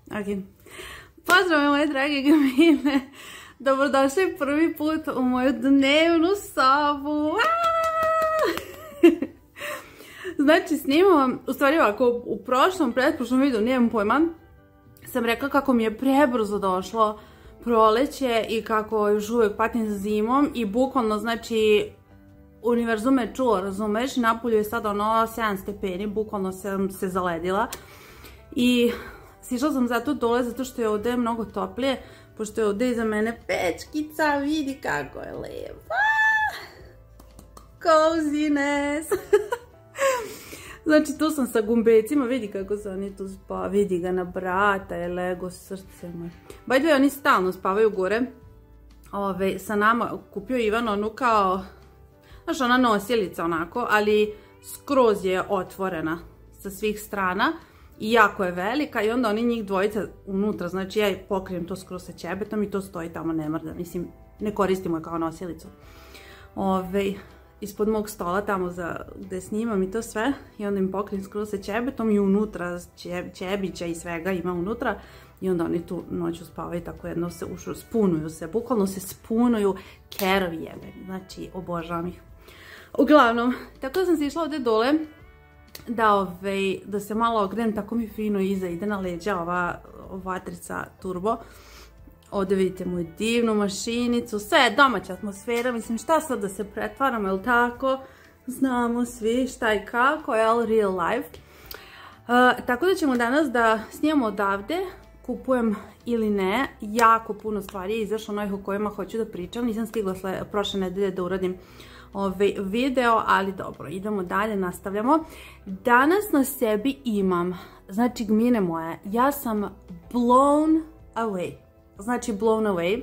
Ok. Pozdrav moje drage gamine. Dobrodošli prvi put u moju dnevnu sobu. Znači snimam, u stvari ovako, u pretprošlom videu, nijem pojma, sam rekla kako mi je prebrzo došlo proleće i kako još uvijek patim za zimom i bukvalno, znači, univerzum me čuo, razumeš, napolju je sada ono 7 stepeni, bukvalno sam se zaledila i sišla sam zato dole zato što je ovdje mnogo toplije, pošto je ovdje iza mene pečkica, vidi kako je lepa, coziness. Znači tu sam sa gumbecima, vidi kako se oni tu spava, vidi ga na brata, je lego srce moj. By the way, oni stalno spavaju gore, sa nama kupio Ivan onu kao, znaš, ona nosilica onako, ali skroz je otvorena sa svih strana i jako je velika i onda oni njih dvojica unutra, znači ja pokrijem to skroz sa ćebetom i to stoji tamo, ne mrda, mislim, ne koristimo je kao nosilicu. Ispod mog stola tamo gde snimam i to sve i onda im pokrijem skroz sa ćebetom i unutra ćebića i svega ima unutra i onda oni tu noću spavaju tako jedno se spunuju se, bukvalno se spunuju kerovi jebeni, znači obožavam ih. Uglavnom, tako da sam se išla ovdje dole da se malo ogrenem, tako mi fino iza ide na leđa ova vatrica turbo. Ovdje vidite moju divnu mašinicu, sve je domaća atmosfera, mislim šta sad da se pretvaram, jel tako? Znamo svi šta i kako, jel, real life. Tako da ćemo danas da snimamo odavde, kupujem ili ne, jako puno stvari je izašlo onih o kojima hoću da pričam, nisam stigla prošle nedelje da uradim video, ali dobro, idemo dalje, nastavljamo. Danas na sebi imam, znači gmine moje, ja sam blown away. Znači blown away.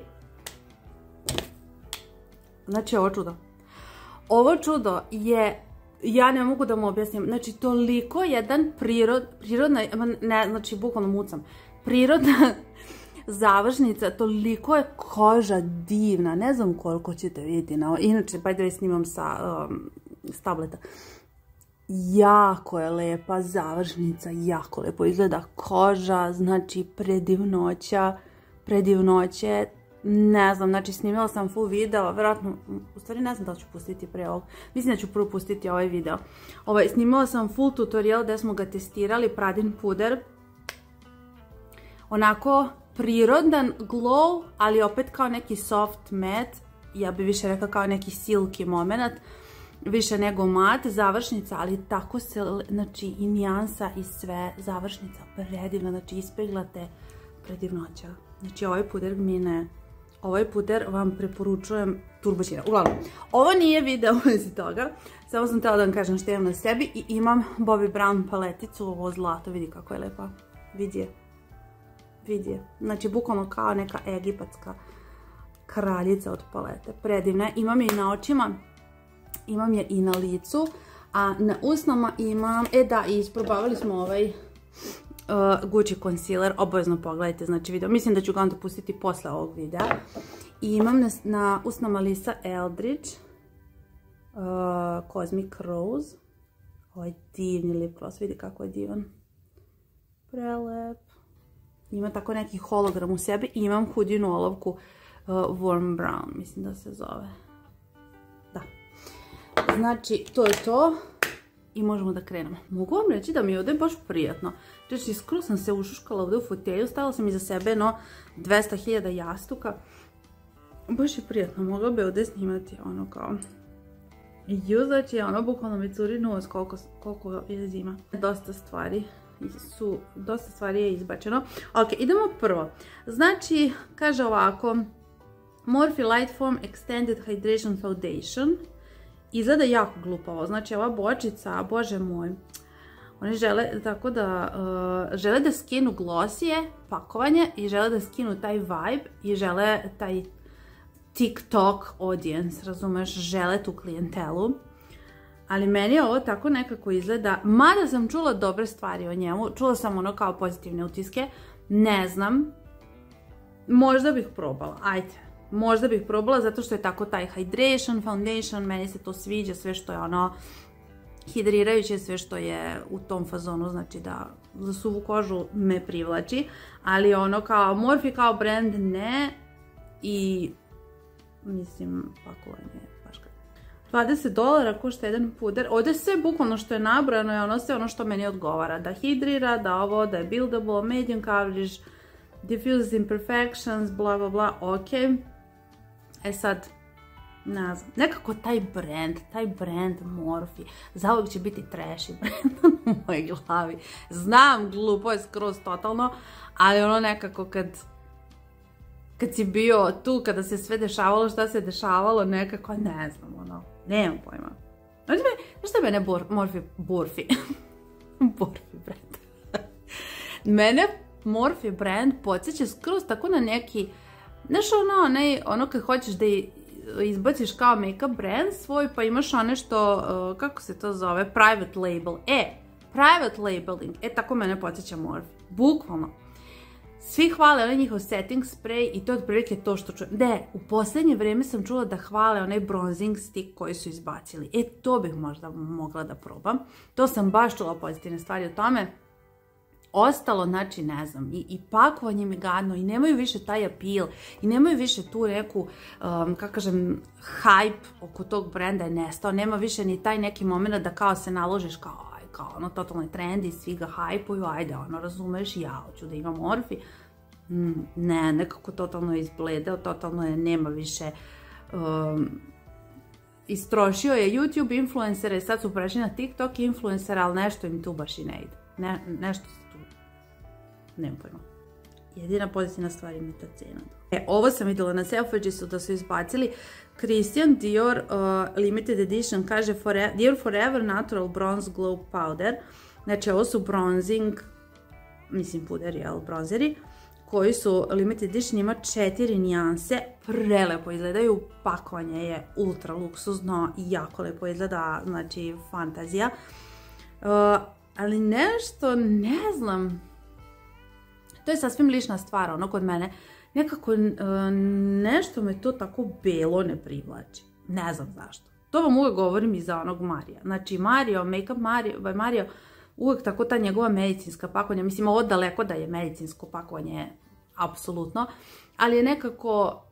Znači ovo čudo. Ovo čudo je, ja ne mogu da mu objasnim, znači toliko jedan prirodna, ne, znači bukvalno mucam, prirodna završnica, toliko je koža divna, ne znam koliko ćete vidjeti na ovo, inače by the way snimam s tableta. Jako je lepa završnica, jako lepo izgleda koža, znači predivnoće, ne znam, znači snimila sam full video, vjerojatno, u stvari ne znam da li ću pustiti pre ovog, mislim da ću prvo pustiti ovaj video. Snimila sam full tutorial gdje smo ga testirali, Pradin puder, onako prirodan glow, ali opet kao neki soft matte, ja bi više rekla kao neki silky moment, više nego mat, završnica, ali tako se, znači i nijansa i sve, završnica predivna, znači ispeglate predivnoća. Znači ovaj puder gmine, ovaj puder vam preporučujem turbočina. Uglavnom, ovo nije video u vezi toga, samo sam htjela da vam kažem što imam na sebi i imam Bobbi Brown paleticu, ovo zlato, vidi kako je lepa, vidi je, znači bukvalno kao neka egipatska kraljica od palete, predivna je, imam je i na očima, imam je i na licu, a na usnama imam, da, i isprobavali smo ovaj Gucci concealer, obavezno pogledajte, znači video, mislim da ću ga onda pustiti posle ovog videa. I imam na usnama Lisa Eldridge Cosmic Rose, ovaj divni lip gloss, vidi kako je divan, prelep, ima tako neki hologram u sebi i imam hudinu olovku Warm Brown, mislim da se zove, da, znači to je to. I možemo da krenemo. Mogu vam reći da mi je ovdje baš prijatno. Znači, skoro sam se ušuškala ovdje u fotelju, stavila sam iza sebe 200.000 jastuka. Baš je prijatno, mogla bi ovdje snimati ono kao juzač je ono, bukvalno mi curi nos koliko je zima. Dosta stvari je izbačeno. Ok, idemo prvo. Znači, kaže ovako, Morphe Light Foam Extended Hydration Foundation. Izgleda jako glupavo, znači ova bočica, bože moj, oni žele tako da, žele da skinu glossije, pakovanje i žele da skinu taj vibe i žele taj TikTok audience, razumeš, žele tu klijentelu. Ali meni ovo tako nekako izgleda, mada sam čula dobre stvari o njemu, čula sam ono kao pozitivne utiske, ne znam, možda bih probala, ajde. Možda bih probala zato što je tako taj hydration, foundation, meni se to sviđa, sve što je ono hidrirajuće, sve što je u tom fazonu, znači da za suvu kožu me privlači, ali ono kao Morphe kao brand ne i mislim pakovanje je baš kad. $20 košta jedan puder. Ovdje sve bukvalno što je nabrojano je ono sve ono što meni odgovara. Da hidrira, da ovo, da je buildable, medium coverage, diffuse imperfections, bla bla bla, ok. Sad, ne znam, nekako taj brand Morphe, zauvijek će biti trashy brand u mojoj glavi. Znam, glupo je skroz totalno, ali ono nekako kad si bio tu, kada se sve dešavalo, šta se dešavalo, nekako, ne znam, ono, nemam pojma. Znaš šta je mene Morphe brand? Mene Morphe brand podsjeća skroz tako na neki, znaš ono kad hoćeš da izbaciš kao make-up brand svoj, pa imaš one što, kako se to zove, private label. Private labeling, tako mene podsjeća Morphe, bukvalno. Svi hvale onaj njihov setting spray i to je otprilike to što čujem. U posljednje vrijeme sam čula da hvale onaj bronzing stick koji su izbacili. To bih možda mogla da probam. To sam baš čula pozitivne stvari o tome. Ostalo, znači, ne znam, i pakovanje mi gadno, i nemaju više taj appeal, i nemaju više tu neku, kako kažem, hype oko tog brenda je nestao, nema više ni taj neki moment da kao se naložiš kao ono totalno je trendy, svi ga hypuju, ajde, ono, razumeš, ja hoću da imam Morphe. Ne, nekako totalno je izbledeo, totalno je, nema više, istrošio je YouTube influencere i sad su prešli na TikTok influencera, ali nešto im tu baš i ne ide. Nešto se tu, nemam pojma. Jedina pozitivna stvar im je ta cena. Ovo sam vidjela na Selfridges-u da su izbacili Christian Dior Limited Edition, kaže Dior Forever Natural Bronze Glow Powder. Znači ovo su bronzing, mislim puderi, jel, bronzeri, koji su Limited Edition, ima 4 nijanse, prelepo izgledaju, pakovanje je ultra luksuzno i jako lepo izgleda, znači fantazija. Ali nešto, ne znam, to je sasvim lična stvar, ono kod mene, nekako nešto me to tako belo ne privlači, ne znam zašto. To vam uvijek govorim i za onog Marija. Znači Mario, Make Up Mario, uvijek tako ta njegova medicinska pakovanja, mislim ovo daleko da je medicinsko pakovanje, apsolutno, ali je nekako,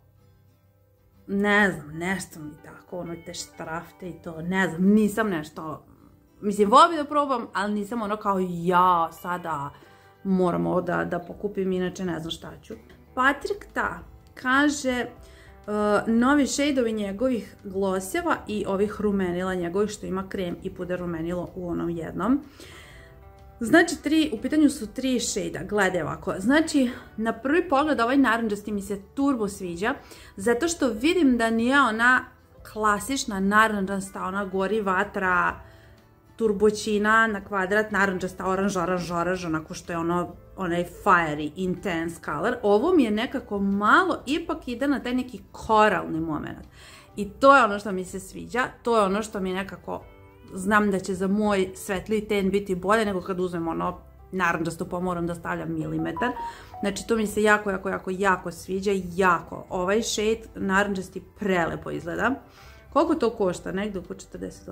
ne znam, nešto mi tako, ono te štrafte i to, ne znam, nisam nešto, mislim volim da probam, ali nisam ono kao ja sada moram ovo da pokupim, inače ne znam šta ću. Patrick Ta kaže novi šejdovi njegovih gloseva i ovih rumenila njegovih što ima krem i puder rumenilo u onom jednom. Znači u pitanju su 3 šejda, gledaj ovako. Znači na prvi pogled ovaj narandžasti mi se turbo sviđa zato što vidim da nije ona klasična narandžasta, ona gori vatra, turboćina na kvadrat, narandžasta, oranž, onako što je onaj fiery, intense color. Ovo mi je nekako malo, ipak ide na taj neki koralni moment. I to je ono što mi se sviđa, to je ono što mi nekako, znam da će za moj svetli ten biti bolje nego kad uzmem ono narandžasto pa moram da stavljam milimetar. Znači to mi se jako sviđa, jako. Ovaj shade narandžasti prelepo izgleda. Koliko to košta? Negdje oko $40.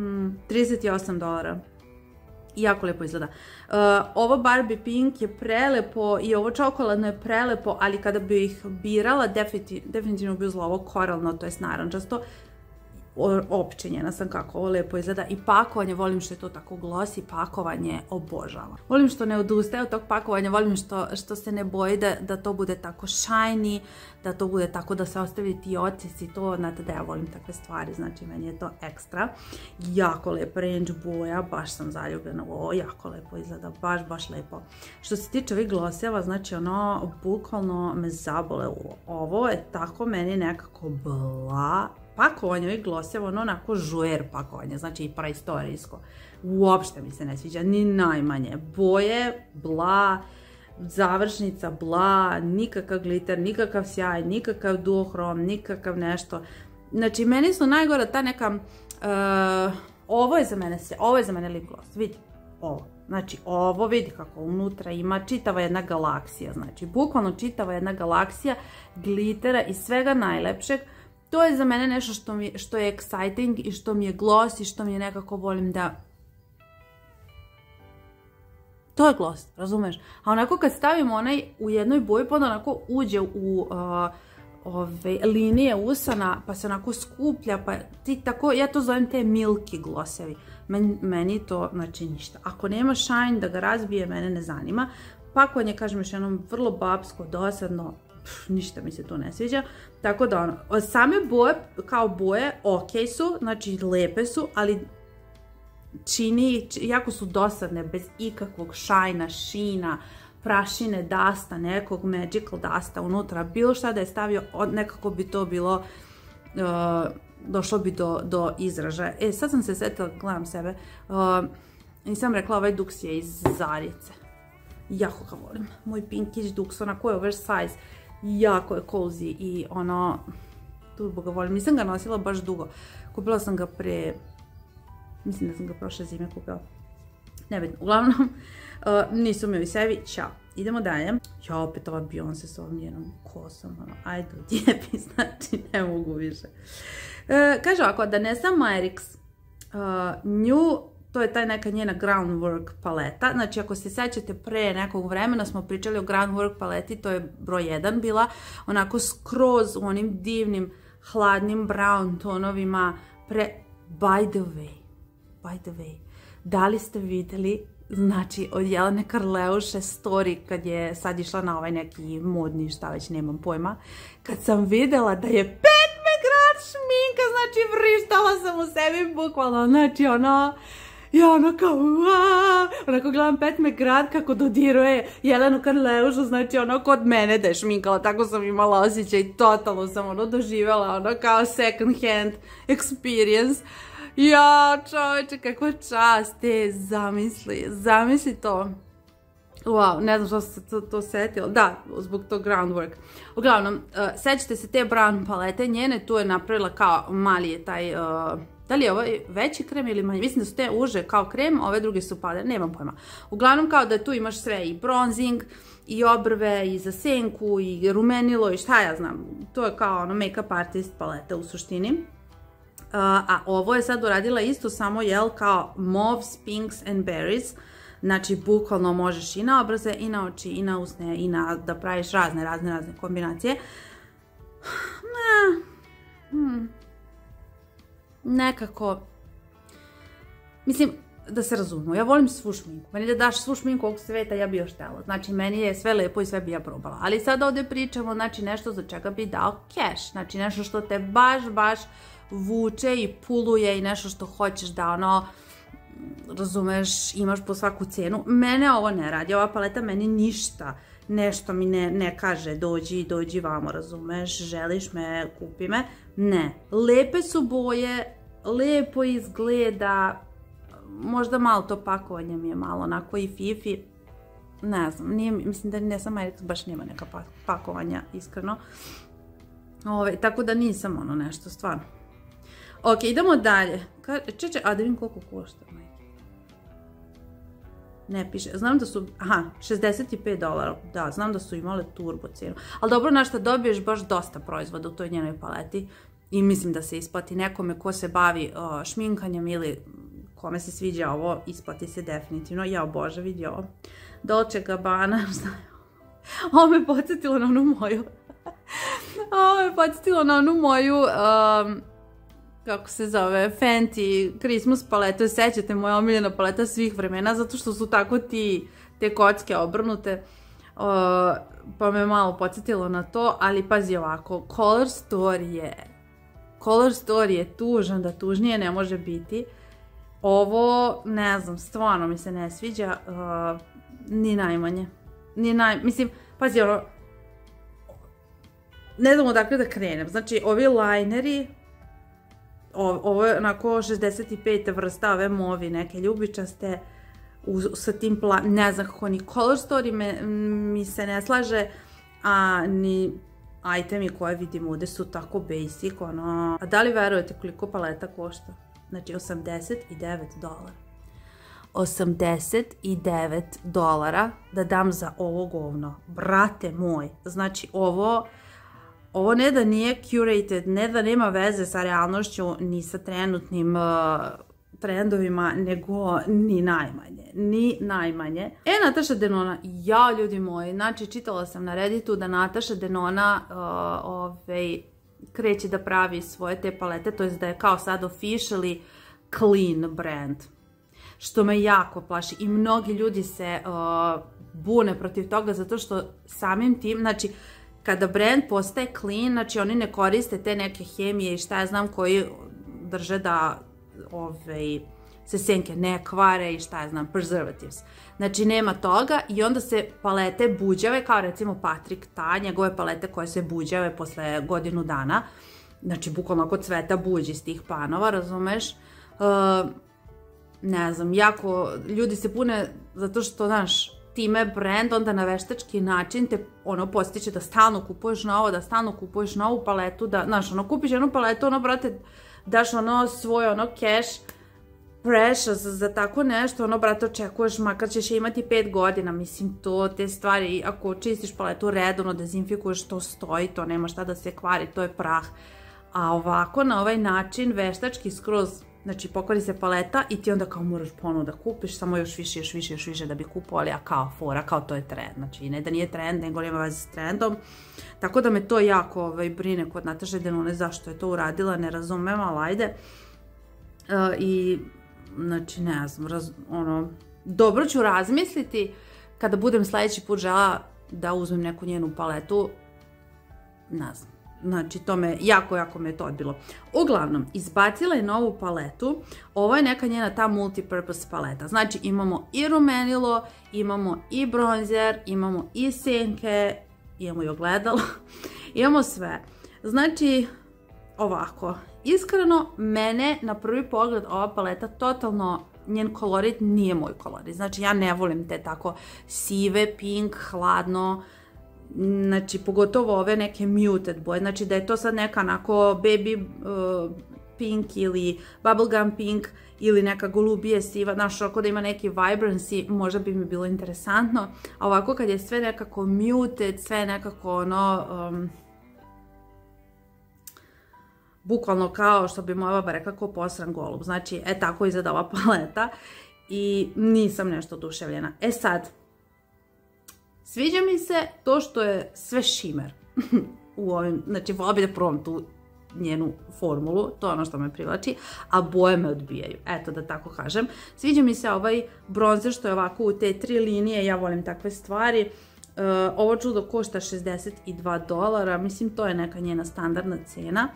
$38. Jako lepo izgleda. Ovo Barbie Pink je prelepo i ovo čokoladno je prelepo, ali kada bi ih birala, definitivno bi uzela ovo koralno, to je narandžasto. Općenjena sam kako ovo lepo izgleda i pakovanje, volim što je to tako glossy, pakovanje obožavam. Volim što ne odustaje od tog pakovanja, volim što se ne boji da to bude tako shiny, da to bude tako da se ostavi ti otis i to, znate da ja volim takve stvari, znači meni je to ekstra. Jako lep range boja, baš sam zaljubljena u ovo, jako lepo izgleda, baš lepo. Što se tiče ovih gloseva, znači ono, bukvalno me zabole ovo je tako meni nekako bla. Pakovanje ovih gloseva, ono onako žuer pakovanje, znači i praistorijsko. Uopšte mi se ne sviđa, ni najmanje. Boje, bla, završnica, bla, nikakav glitter, nikakav sjaj, nikakav duohrom, nikakav nešto. Znači, meni su najgora ta neka, ovo je za mene lip gloss, vidi, ovo. Znači, ovo vidi kako unutra ima čitava jedna galaksija, znači, bukvalno čitava jedna galaksija glitera i svega najlepšeg. To je za mene nešto što je exciting i što mi je gloss i što mi je nekako volim da To je gloss, razumeš? A onako kad stavimo onaj u jednoj boji, pa onda onako uđe u linije usana, pa se onako skuplja, pa ti tako, ja to zovem te milky glossevi. Meni to, znači ništa. Ako nema shine da ga razbije, mene ne zanima. Pakovanje, kažem još jednom, vrlo babsko, dosadno, ništa mi se tu ne sviđa. Tako da ono, same boje, kao boje, ok su, znači lepe su, ali jako su dosadne, bez ikakvog šajna, šina, prašine, dasta, nekog magical dasta unutra, bilo šta da je stavio, nekako bi to bilo, došlo bi do izražaja. Sad sam se setila, gledam sebe, nisam rekla, ovaj duks je iz Zarice. Jako ga volim. Moj pinkish duks, onako je oversize, jako je cozy i ono, turbo ga volim. Nisam ga nosila baš dugo. Kupila sam ga mislim da sam ga prošle zime kupila. Nebitno. Uglavnom, nisu mi ovi sebi. Ćao. Idemo dalje. Ja opet ova Beyoncé s ovom njenom kosom. Ajde, odjebi, znači ne mogu više. Kaže ovako, da ne sam Myrix, nju, to je taj neka njena Groundwork paleta. Znači, ako se sećate, pre nekog vremena smo pričali o Groundwork paleti, to je broj 1 bila, onako skroz u onim divnim, hladnim brown tonovima. By the way, da li ste videli, znači, od Jelene Karleuše story kad je sad išla na ovaj neki modni, šta već, nemam pojma, kad sam videla da je Pat McGrath šminka, znači, vrištala sam u sebi bukvalno, znači, ono, ja ono kao, onako gledam Pat McGrath kako dodiruje Jelenu Karleušu, znači ono kod mene da je šminkala, tako sam imala osjećaj i totalno sam ono doživjela, ono kao second hand experience. Ja, čovječe, kakva čast, zamisli to. Wow, ne znam što se to setilo. Da, zbog tog Groundwork. Uglavnom, sećate se te brown palete njene, tu je napravila kao mali je taj, da li je ovo veći krem ili manji, mislim da su te uže kao krem, ove druge su pale, nemam pojma. Uglavnom, kao da tu imaš sve i bronzing, i obrve, i za senku, i rumenilo, i šta ja znam. To je kao ono make-up artist paleta u suštini. A ovo je sad uradila isto, samo jel kao mauves, pinks and berries. Znači, bukvalno možeš i na obraze, i na oči, i na usne, i na da praviš razne kombinacije. Nekako, mislim, da se razumemo, ja volim svu šminku. Meni da daš svu šminku ovog sveta, ja bi još htjela. Znači, meni je sve lepo i sve bi ja probala. Ali sad ovdje pričamo, znači, nešto za čega bi dao cash. Znači, nešto što te baš vuče i puluje i nešto što hoćeš da ono, razumeš, imaš po svaku cenu. Mene ovo ne radi, ova paleta meni ništa, nešto mi ne kaže dođi vamo, razumeš, želiš me, kupi me. Ne, lepe su boje, lepo izgleda, možda malo to pakovanje mi je malo onako i fifi, ne znam, mislim da ne sam Myrix, baš nema neka pakovanja, iskreno. Tako da nisam ono nešto, stvarno. Ok, idemo dalje. Čeče, a da vidim koliko košta. Ne piše, znam da su, $65, da, znam da su imale turbo cijenu. Ali dobro, znaš šta, dobiješ baš dosta proizvoda u toj njenoj paleti i mislim da se isplati nekome ko se bavi šminkanjem ili kome se sviđa ovo, isplati se definitivno. Ja, Bože, vidi ovo. Dolce Gabbana, šta je ovo? Ovo me podsjetilo na onu moju, kako se zove, Fenty Christmas paletu. Sećate, moja omiljena paleta svih vremena, zato što su tako te kocke obrnute, pa me malo podsjetilo na to, ali pazi ovako, Color Story je tužan, da tužnije ne može biti. Ovo, ne znam, stvarno mi se ne sviđa, ni najmanje. Mislim, pazi ono, ne znam odakle da krenem, znači ovi lineri, ovo je onako 65. vrsta, ove movi neke ljubičaste, sa tim ne znam kako ni Color Story mi se ne slaže, a ni itemi koje vidim ovdje su tako basic, ono. A da li verujete koliko paleta košta? Znači $89. $89 da dam za ovo govno. Brate moj, znači ovo ne da nije curated, ne da nema veze sa realnošću, ni sa trenutnim trendovima, nego ni najmanje. Natasha Denona, ja ljudi moji, znači čitala sam na Redditu da Natasha Denona kreće da pravi svoje te palete, to jest da je kao sad officially clean brand. Što me jako plaši i mnogi ljudi se bune protiv toga zato što samim tim, znači kada brand postaje clean, znači oni ne koriste te neke hemije i šta ja znam koji drže da se senke ne kvare i šta ja znam, preservatives. Znači nema toga i onda se palete buđave, kao recimo Patrick Ta, njegove palete koje se buđave posle godinu dana, znači bukvalno kod cveta buđi s tih panova, razumeš? Ne znam, jako ljudi se pune zato što, znaš, time brand onda na veštački način te postiče da stalno kupuješ novo, da stalno kupuješ novu paletu, da, znaš, kupiš jednu paletu, brate, daš svoj cash, precious za tako nešto, brate, očekuješ, makar ćeš je imati 5 godina, mislim, te stvari, ako čistiš paletu redovno, dezinfikuješ, to stoji, to nema šta da se kvari, to je prah. A ovako, na ovaj način, veštački skroz, znači pokvari se paleta i ti onda kao moraš ponovo da kupiš, samo još više da bi kupovali, a kao fora, kao to je trend. Znači ne da nije trend, nego nema veze s trendom. Tako da me to jako brine kod Natashe Denone zašto je to uradila, ne razumem, ali ajde. I znači ne znam, dobro ću razmisliti kada budem sljedeći put žela da uzmem neku njenu paletu, ne znam. Znači, jako me to odbilo. Uglavnom, izbacila je novu paletu. Ovo je neka njena ta multipurpose paleta. Znači, imamo i rumenilo, imamo i bronzer, imamo i senke, imamo i ogledalo, imamo sve. Znači, ovako, iskreno, mene na prvi pogled ova paleta totalno, njen kolorit nije moj kolorit. Znači, ja ne volim te tako sive, pink, hladno, znači pogotovo ove neke muted boje, znači da je to sad neka onako baby pink ili bubblegum pink ili neka golubije siva, znaš, ako da ima neki vibrancy, možda bi mi bilo interesantno, a ovako kad je sve nekako muted, sve nekako bukvalno kao što bi moja baba rekla ko posran golub, znači tako izgleda ova paleta i nisam nešto oduševljena. Sad, sviđa mi se to što je sve šimer u ovim, znači vola bi da probam tu njenu formulu, to je ono što me privlači, a boje me odbijaju, eto da tako kažem. Sviđa mi se ovaj bronzer što je ovako u te 3 linije, ja volim takve stvari. Ovo čudo košta $62, mislim to je neka njena standardna cena.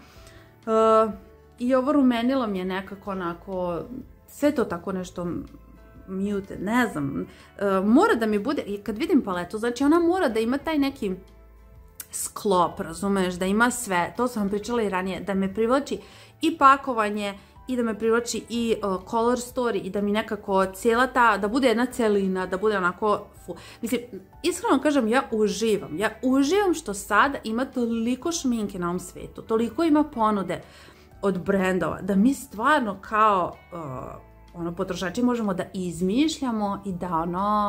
I ovo rumenilo mi je nekako onako, sve to tako nešto muted, ne znam, mora da mi bude, kad vidim paletu, znači ona mora da ima taj neki sklop, razumeš, da ima sve, to sam vam pričala i ranije, da me privlači i pakovanje, i da me privlači i color story, i da mi nekako cijela ta, da bude jedna celina, da bude onako, mislim, iskreno kažem, ja uživam što sad ima toliko šminke na ovom svijetu, toliko ima ponude od brendova, da mi stvarno kao potrošači možemo da izmišljamo i da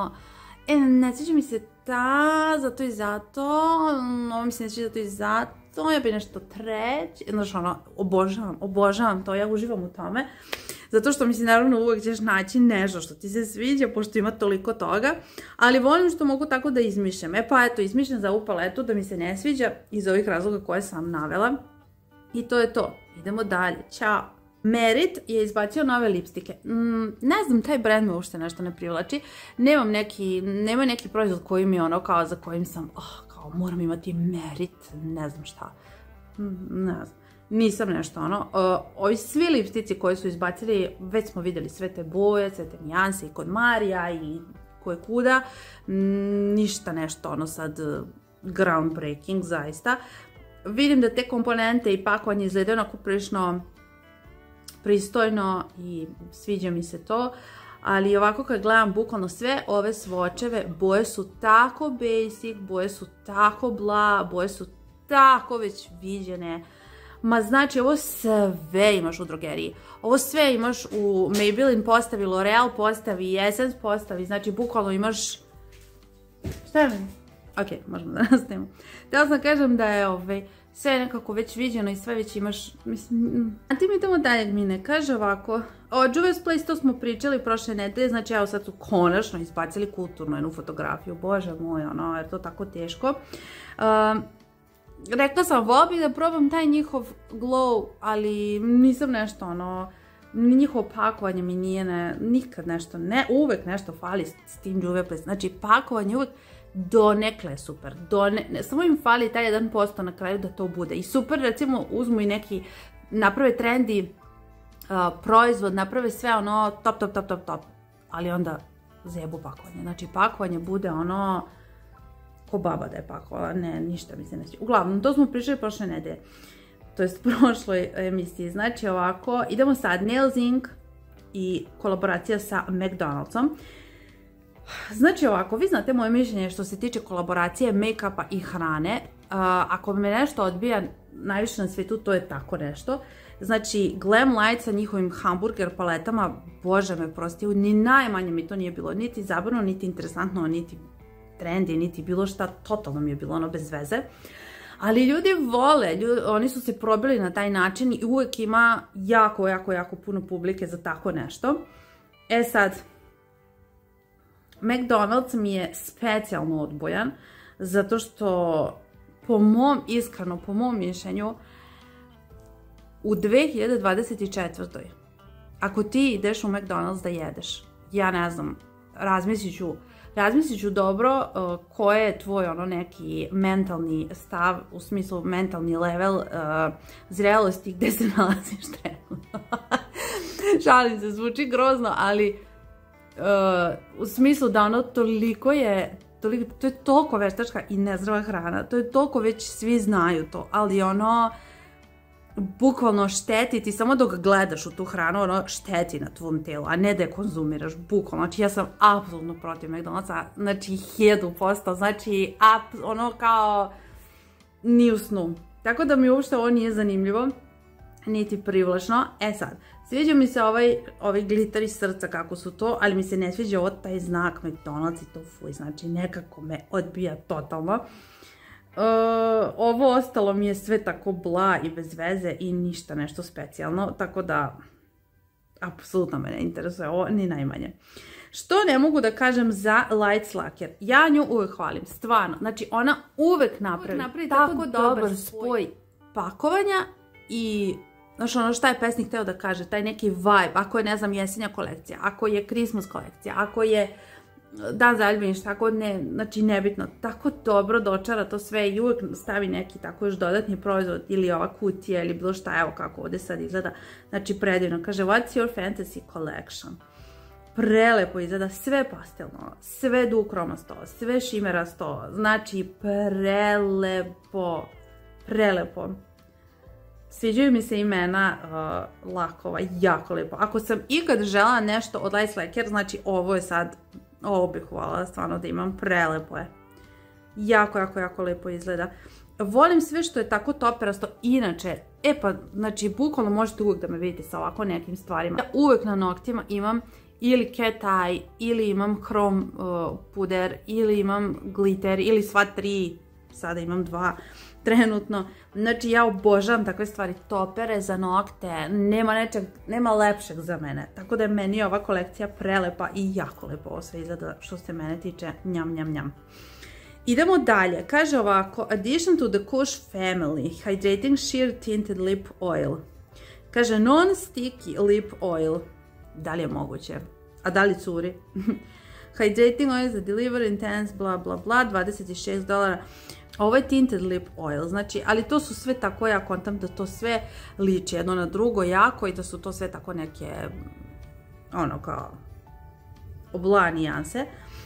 ne sviđa mi se ta, zato i zato, ovo mi se ne sviđa zato i zato, ja bi nešto treći, znaš obožavam to, ja uživam u tome, zato što mislim naravno uvijek ćeš naći nešto što ti se sviđa, pošto ima toliko toga, ali volim što mogu tako da izmišljam. Pa eto, izmišljam za ovu paletu da mi se ne sviđa iz ovih razloga koje sam navela i to je to, idemo dalje, ćao. Merit je izbacio nove lipstike. Ne znam, taj brand me uopšte nešto ne privlači. Nema neki proizvod koji mi je kao za kojim sam, kao moram imati Merit, ne znam šta. Ne znam, nisam nešto ovi svi lipstici koji su izbacili, već smo vidjeli sve te boje, sve te nijanse i kod Marija i koje kuda. Ništa nešto sad groundbreaking, zaista. Vidim da te komponente i pakovanje izgledaju onako prilično pristojno i sviđa mi se to, ali ovako kad gledam bukvalno sve ove svočeve, boje su tako basic, boje su tako bla, boje su tako već viđene. Ma znači ovo sve imaš u drogeriji, ovo sve imaš u Maybelline postavi, L'Oreal postavi, Essence postavi, znači bukvalno imaš, šta je? Ok, možemo da nastavimo. Htjela sam kažem da je sve nekako već viđeno i sve već imaš, mislim... A ti mi idemo dalje, Mine, kaže ovako, o Juvia's Place to smo pričali prošle nedelje, znači evo sad su konačno izbacili kulturnu jednu fotografiju, bože moj, ono, jer to tako teško. Rekla sam, volila bih da probam taj njihov glow, ali nisam nešto, ono, njihovo pakovanje mi nije, nikad nešto, ne, uvek nešto fali s tim Juvia's Place, znači pakovanje uvek donekle super, samo im fali taj 1% na kraju da to bude. I super, recimo, uzmu i neki, naprave trendy proizvod, naprave sve ono top, ali onda zajebu pakovanje. Znači, pakovanje bude ono ko baba da je pakovala, ne, ništa mi se ne sviđa. Uglavnom, to smo pričali prošle nedelje, to jest prošloj emisiji. Znači, ovako, idemo sad, Nails Inc. i kolaboracija sa McDonald'som. Znači ovako, vi znate moje mišljenje što se tiče kolaboracije make-upa i hrane. Ako me nešto odbija najviše na svijetu, to je tako nešto. Znači, Glam Light sa njihovim hamburger paletama, bože me prosti, ni najmanje mi to nije bilo niti zabavno, niti interesantno, niti trendy, niti bilo šta, totalno mi je bilo ono bez veze. Ali ljudi vole, oni su se probili na taj način i uvijek ima jako puno publike za tako nešto. E sad, McDonald's mi je specijalno odbojan, zato što iskreno, po mom mišljenju, u 2024. ako ti ideš u McDonald's da jedeš, ja ne znam, razmislit ću dobro koji je tvoj ono neki mentalni stav, u smislu mentalni level zrelosti gde se nalaziš trenutno. Šalim se, zvuči grozno, ali u smislu da ono toliko je, to je toliko veštačka i nezdrava hrana, to je toliko već svi znaju to, ali ono bukvalno šteti ti samo dok gledaš u tu hranu, ono šteti na tvom telu, a ne da je konzumiraš, bukvalno. Znači ja sam apsolutno protiv McDonald'sa, znači 1000%, znači ono kao ni u snu. Tako da mi uopšte ovo nije zanimljivo, niti privlačno. E sad, sviđa mi se ovaj glitter iz srca kako su to, ali mi se ne sviđa ovo taj znak McDonald's i to fuj, znači nekako me odbija totalno. Ovo ostalo mi je sve tako bla i bez veze i ništa nešto specijalno, tako da apsolutno me ne interesuje ovo ni najmanje. Što ne mogu da kažem za Light Slacker, ja nju uvek hvalim, stvarno, znači ona uvek napravi tako dobar spoj pakovanja i znaš ono šta je pesnik hteo da kaže, taj neki vibe, ako je ne znam jesenja kolekcija, ako je Christmas kolekcija, ako je dan zaljubljeništva, tako ne, znači nebitno, tako dobro dočara to sve i uvijek stavi neki tako još dodatni proizvod ili ova kutija ili bilo šta, evo kako ovdje sad izgleda, znači predivno, kaže what's your fantasy collection, prelepo izgleda, sve pastelno, sve dukromasto, sve šimerasto, znači prelepo. Sviđaju mi se imena lakova, jako lepo. Ako sam ikad žela nešto od Light Slacker, znači ovo je sad, ovo bih hvala stvarno da imam, prelepo je. Jako lepo izgleda. Volim sve što je tako toperasto, inače, pa, znači, bukvalno možete uvijek da me vidite sa ovako nekim stvarima. Ja uvijek na noktima imam ili cat eye, ili imam chrome puder, ili imam glitter, ili sva tri, sada imam 2 trenutno. Znači ja obožavam takve stvari, topere za nokte, nema lepšeg za mene. Tako da je meni ova kolekcija prelepa i jako lepo ovo sve izgleda što se mene tiče, njam. Idemo dalje, kaže ovako, addition to the Kush family, hydrating sheer tinted lip oil. Kaže non-sticky lip oil, da li je moguće, a da li curi? Hydrating oil za deliver intense bla bla bla, $26. Ovo je tinted lip oil, znači, ali to su sve tako, ja kontam da to sve liči jedno na drugo jako i da su to sve tako neke, ono kao, obla nijanse.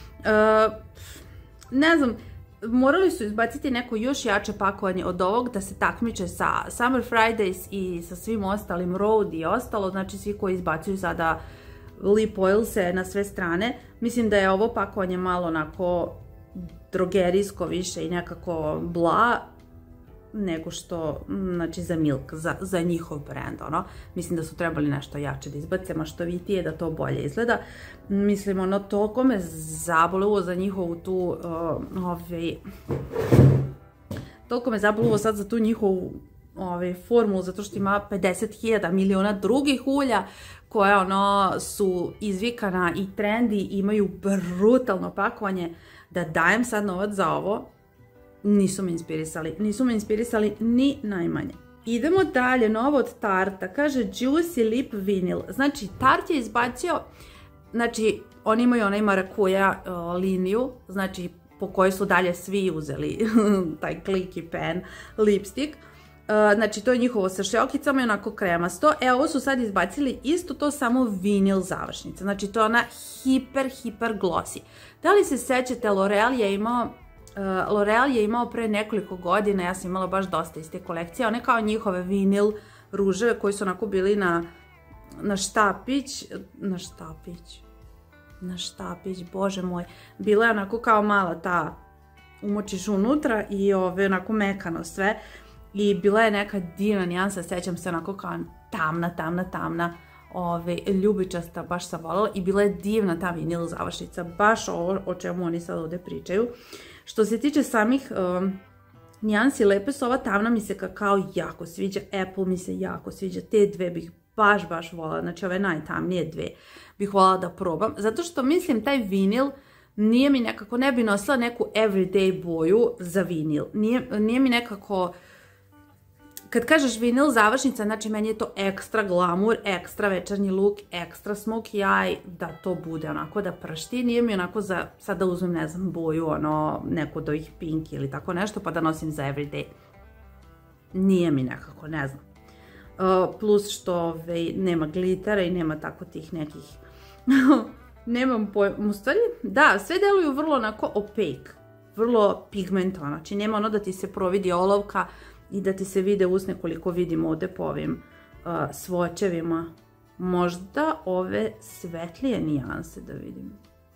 Ne znam, morali su izbaciti neko još jače pakovanje od ovog da se takmiče sa Summer Fridays i sa svim ostalim Road i ostalo, znači svi koji izbacuju sada lip oil se na sve strane. Mislim da je ovo pakovanje malo onako drogerijsko više i nekako bla. nego što, znači za Milk, za njihov brand, ono. Mislim da su trebali nešto jače da izbace, maštovitije, da to bolje izgleda. Mislim, ono, toliko me zabolilo za njihovu tu, toliko me zabolilo sad za tu njihovu formulu, zato što ima 50.000 miliona drugih ulja koja, ono, su izvikana i trendi, imaju brutalno pakovanje. Da dajem sad novac za ovo, nisu me inspirisali ni najmanje. Idemo dalje, novo od Tarta, kaže Juicy Lip Vinyl. Znači, Tarte je izbacio, znači, oni imaju onaj marakuja liniju, znači, po kojoj su dalje svi uzeli taj Clicky Pen lipstick. Znači, to je njihovo sa šljokicama i onako kremasto. Ovo su sad izbacili isto to, samo vinil završnica. Znači, to je ona hiper glossy. Da li se sećate, L'Oreal je imao pre nekoliko godina, ja sam imala baš dosta iz te kolekcije, one kao njihove vinil ruževe koji su onako bili na štapić, bože moj. Bila je onako kao mala ta, umočiš unutra i onako mekano sve. I bila je neka divna nijansa, sećam se onako kao tamna, ljubičasta, baš sam voljela i bila je divna ta vinil završnica, baš ovo o čemu oni sad ovde pričaju. Što se tiče samih nijansi, lepe su, ova tamna mi se kakao jako sviđa, Apple mi se jako sviđa, te dve bih baš voljela, znači ove najtamnije dve bih voljela da probam, zato što mislim taj vinil nije mi nekako, ne bi nosila neku everyday boju za vinil, nije mi nekako. Kad kažeš vinil završnica, znači meni je to ekstra glamour, ekstra večernji look, ekstra smokey eye, da to bude onako da pršti. Nije mi onako za, sad da uzmem, ne znam, boju, ono, neku od ovih pink ili tako nešto, pa da nosim za everyday. Nije mi nekako, ne znam. Plus što nema glitera i nema tako tih nekih, nemam pojma, u stvari, da, sve deluju vrlo onako opaque, vrlo pigmentovano, znači nema ono da ti se providi olovka, i da ti se vide usne koliko vidim ovde po ovim svočevima. Možda ove svetlije nijanse da vidim.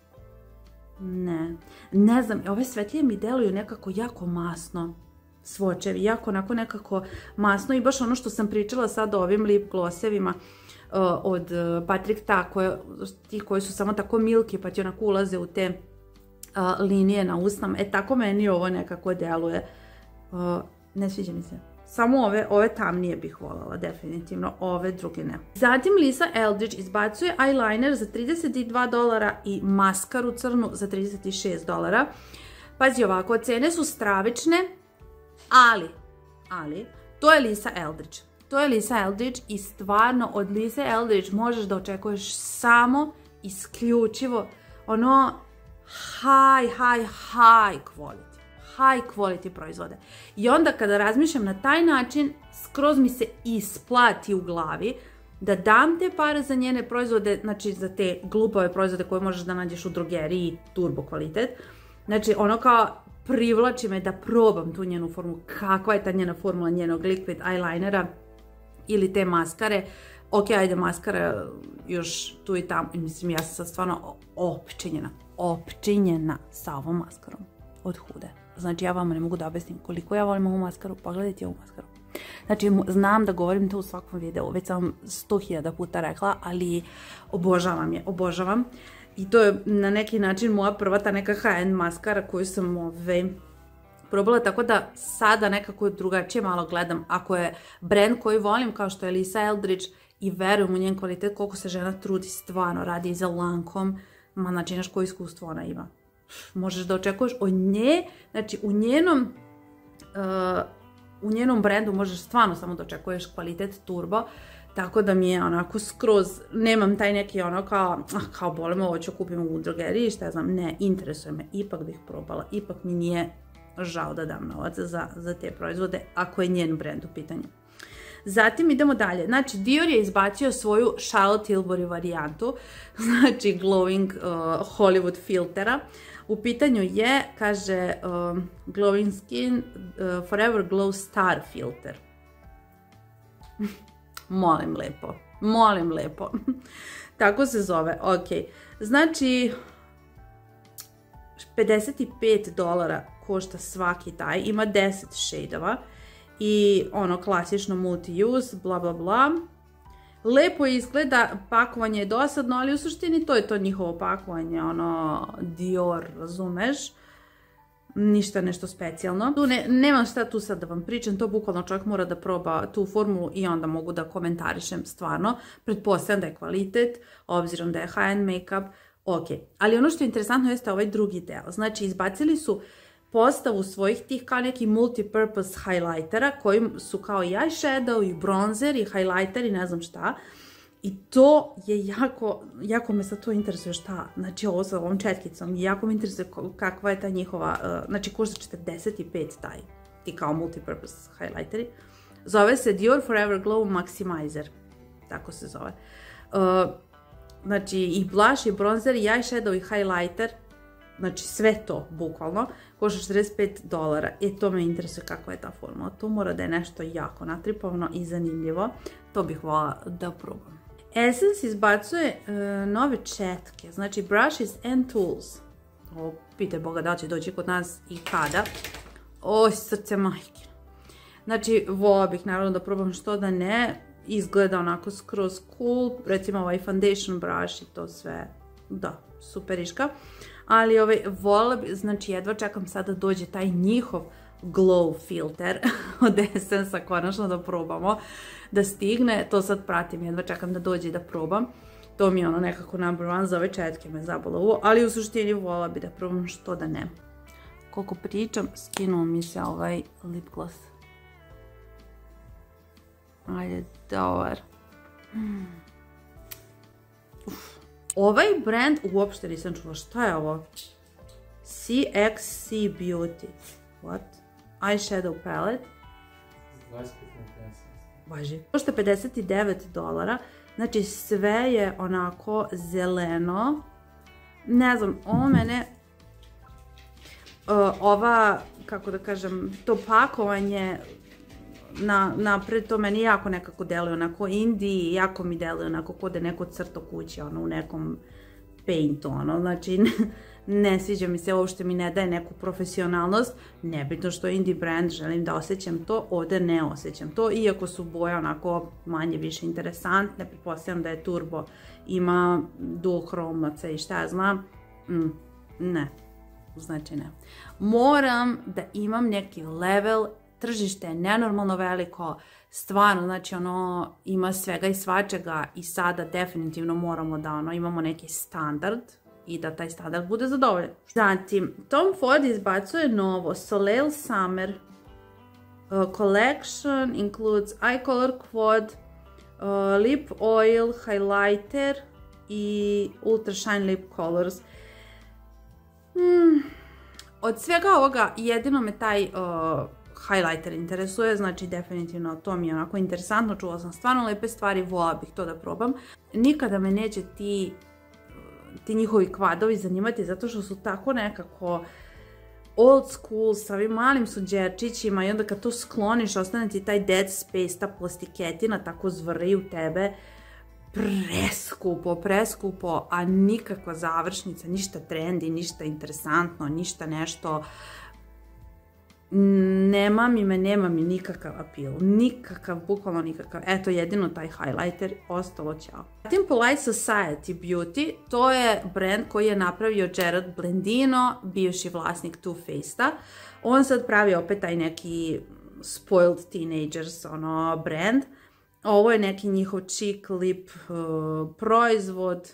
Ne znam, ove svetlije mi deluju nekako jako masno. Svočevi, jako onako nekako masno i baš ono što sam pričala sad o ovim lip glossevima od Patrick Ta, ti koji su samo tako milky pa ti onako ulaze u te linije na usnama. Tako meni ovo nekako deluje. Ne sviđa mi se. Samo ove tamnije bih voljela, definitivno, ove druge ne. Zatim Lisa Eldridge izbacuje eyeliner za $32 i maskaru crnu za $36. Pazi ovako, cene su stravične, ali, to je Lisa Eldridge. To je Lisa Eldridge i stvarno od Lise Eldridge možeš da očekuješ samo isključivo ono high quality. High quality proizvode. I onda kada razmišljam na taj način, skroz mi se isplati u glavi da dam te pare za njene proizvode, znači za te glupave proizvode koje možeš da nađeš u drogeriji, turbo kvalitet. Znači ono kao privlači me da probam tu njenu formulu, kakva je ta njena formula njenog liquid eyelinera ili te maskare. Ok, ajde, maskara još tu i tamo, mislim ja sam sad stvarno opčinjena sa ovom maskarom od Hude. Znači ja vama ne mogu da objasnim koliko ja volim ovu maskaru, pogledajte ovu maskaru. Znači znam da govorim to u svakom videu, već sam 100.000 puta rekla, ali obožavam je, obožavam. I to je na neki način moja prva ta neka high-end maskara koju sam probala, tako da sada nekako drugačije malo gledam. Ako je brand koji volim kao što je Lisa Eldridge i verujem u njen kvalitet, koliko se žena trudi, stvarno radi i za Lancome, znači znaš koje iskustvo ona ima. Možeš da očekuješ od nje, znači u njenom brendu možeš stvarno samo da očekuješ kvalitet turbo, tako da mi je onako skroz, nemam taj neki ono kao bolimo, ovo ću kupim u drogeriji, šta ja znam, ne, interesuje me, ipak bih probala, ipak mi nije žao da dam novac za te proizvode, ako je njen brend u pitanju. Zatim idemo dalje, znači Dior je izbacio svoju Charlotte Tilbury varijantu, znači glowing Hollywood filtera. U pitanju je, kaže, Glowing Skin Forever Glow Star Filter. Molim lepo. Tako se zove, ok. Znači, $55 košta svaki taj, ima 10 šejdova i ono klasično multi-use, bla bla bla. Lepo izgleda, pakovanje je dosadno, ali u suštini to je to njihovo pakovanje, ono Dior, razumeš? Ništa nešto specijalno. Nemam šta tu sad da vam pričam, to bukvalno čovjek mora da proba tu formulu i onda mogu da komentarišem stvarno. Pretpostavljam da je kvalitet, obzirom da je high-end make-up, ok. Ali ono što je interesantno jeste ovaj drugi deo. Znači, izbacili su postavu svojih tih kao neki multi-purpose highlightera koji su kao i eyeshadow i bronzer i highlighter i ne znam šta. I to je jako me sad to interesuje šta, znači ovo sa ovom četkicom, jako me interesuje kakva je ta njihova, znači košta 45 ti kao multi-purpose highlighteri. Zove se Dior Forever Glow Maximizer, tako se zove. Znači i blush, i bronzer, i eyeshadow, i highlighter, znači sve to, bukvalno, košta $45. To me interesuje kakva je ta formula. To mora da je nešto jako natripovano i zanimljivo. To bih voljela da probam. Essence izbacuje nove četke, znači brushes and tools. O, pitaj Boga da će doći kod nas i kada. Oj, srce majke. Znači, voljela bih naravno da probam što da ne. Izgleda onako skroz cool. Recimo ovaj foundation brush i to sve. Da, superiška. Ali voljela bih, znači jedva čekam sad da dođe taj njihov glow filter od Essence-a, konačno da probamo, da stigne, to sad pratim, jedva čekam da dođe i da probam. To mi je ono nekako number one, za ove četke me zabolo ovo, ali u suštini voljela bi da probam što da ne. Koliko pričam, skinuo mi se ovaj lip gloss. Ajde, dobar. Ovaj brand uopšte nisam čula, šta je ovo? CXC Beauty. What? Eyeshadow palette. 25 Važi. Košta $59. Znači sve je onako zeleno. Ne znam, ovo mene... ova, kako da kažem, to pakovanje napred, to meni jako nekako deluje onako indie, jako mi deluje onako kod je neko crto kuće, ono u nekom paintu, ono, znači ne sviđa mi se, ovo što mi ne daje neku profesionalnost, nebitno što je indie brand, želim da osjećam to, ovdje ne osjećam to, iako su boje onako manje više interesantne, pretpostavljam da je turbo, ima dual hromaca i šta ja znam, ne, znači ne. Moram da imam neki level, tržište je nenormalno veliko, stvarno, znači ono, ima svega i svačega i sada definitivno moramo da ono, imamo neki standard i da taj standard bude zadovoljen. Zatim, Tom Ford izbacuje novo Soleil Summer Collection, includes eye color quad, lip oil, highlighter i ultra shine lip colors. Od svega ovoga jedino me taj highlighter interesuje, znači definitivno to mi je onako interesantno, čula sam stvarno lepe stvari, voljela bih to da probam. Nikada me neće ti njihovi kvadovi zanimati zato što su tako nekako old school sa ovim malim sunđerčićima i onda kad to skloniš ostane ti taj dead space, ta plastiketina tako zvrri u tebe. Preskupo, a nikakva završnica, ništa trendi, ništa interesantno, ništa nešto. Nema mi nikakav appeal, bukvalno nikakav. Eto, jedino taj highlighter, ostalo ćao. Zatim Polite Society Beauty, to je brand koji je napravio Gerard Blendino, bivši vlasnik Too Faced-a. On sad pravi opet taj neki spoiled teenagers brand. Ovo je neki njihov cheek lip proizvod.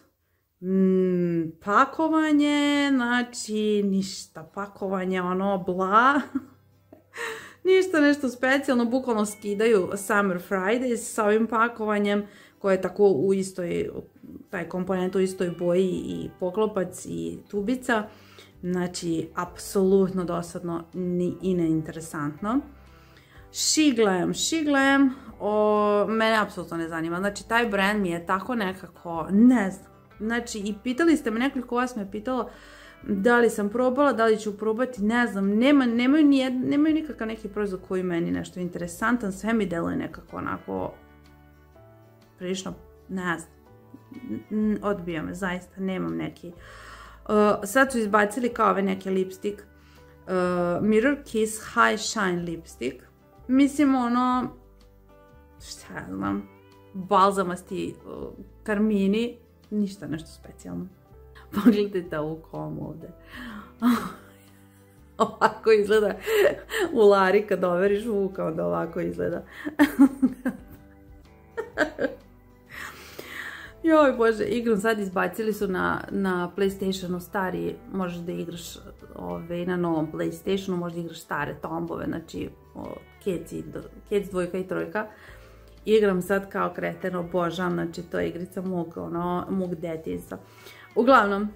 Pakovanje, znači ništa, pakovanje bla. Ništa nešto specijalno, bukvalno skidaju Summer Fridays sa ovim pakovanjem koje je tako u istoj, taj komponent u istoj boji i poklopac i tubica. Znači, apsolutno dosadno i neinteresantno. She Glam, mene apsolutno ne zanima. Znači, taj brand mi je tako nekako, ne znam. Znači, i pitali ste me, nekoliko vas me pitalo da li sam probala, da li ću probati, ne znam, nemaju nikakav neki proizvod koji meni nešto interesantan, sve mi deluje nekako onako prilično, ne znam, odbija me, zaista, nemam neki. Sad su izbacili kao ove neke lipstick, Mirror Kiss High Shine Lipstick, Mislim, ono, šta ja znam, balzamasti karmini, ništa nešto specijalno. Pogledajte ovu komu ovde. Ovako izgleda u Lari kad overiš Vuka, onda ovako izgleda. Joj bože, igru sad izbacili su na PlayStationu stari, možeš da igraš na novom PlayStationu, možeš da igraš stare tombove, znači Cats 2 i 3. Igram sad kao kreten, obožavam, znači to je igrica mog detinjstva. Uglavnom,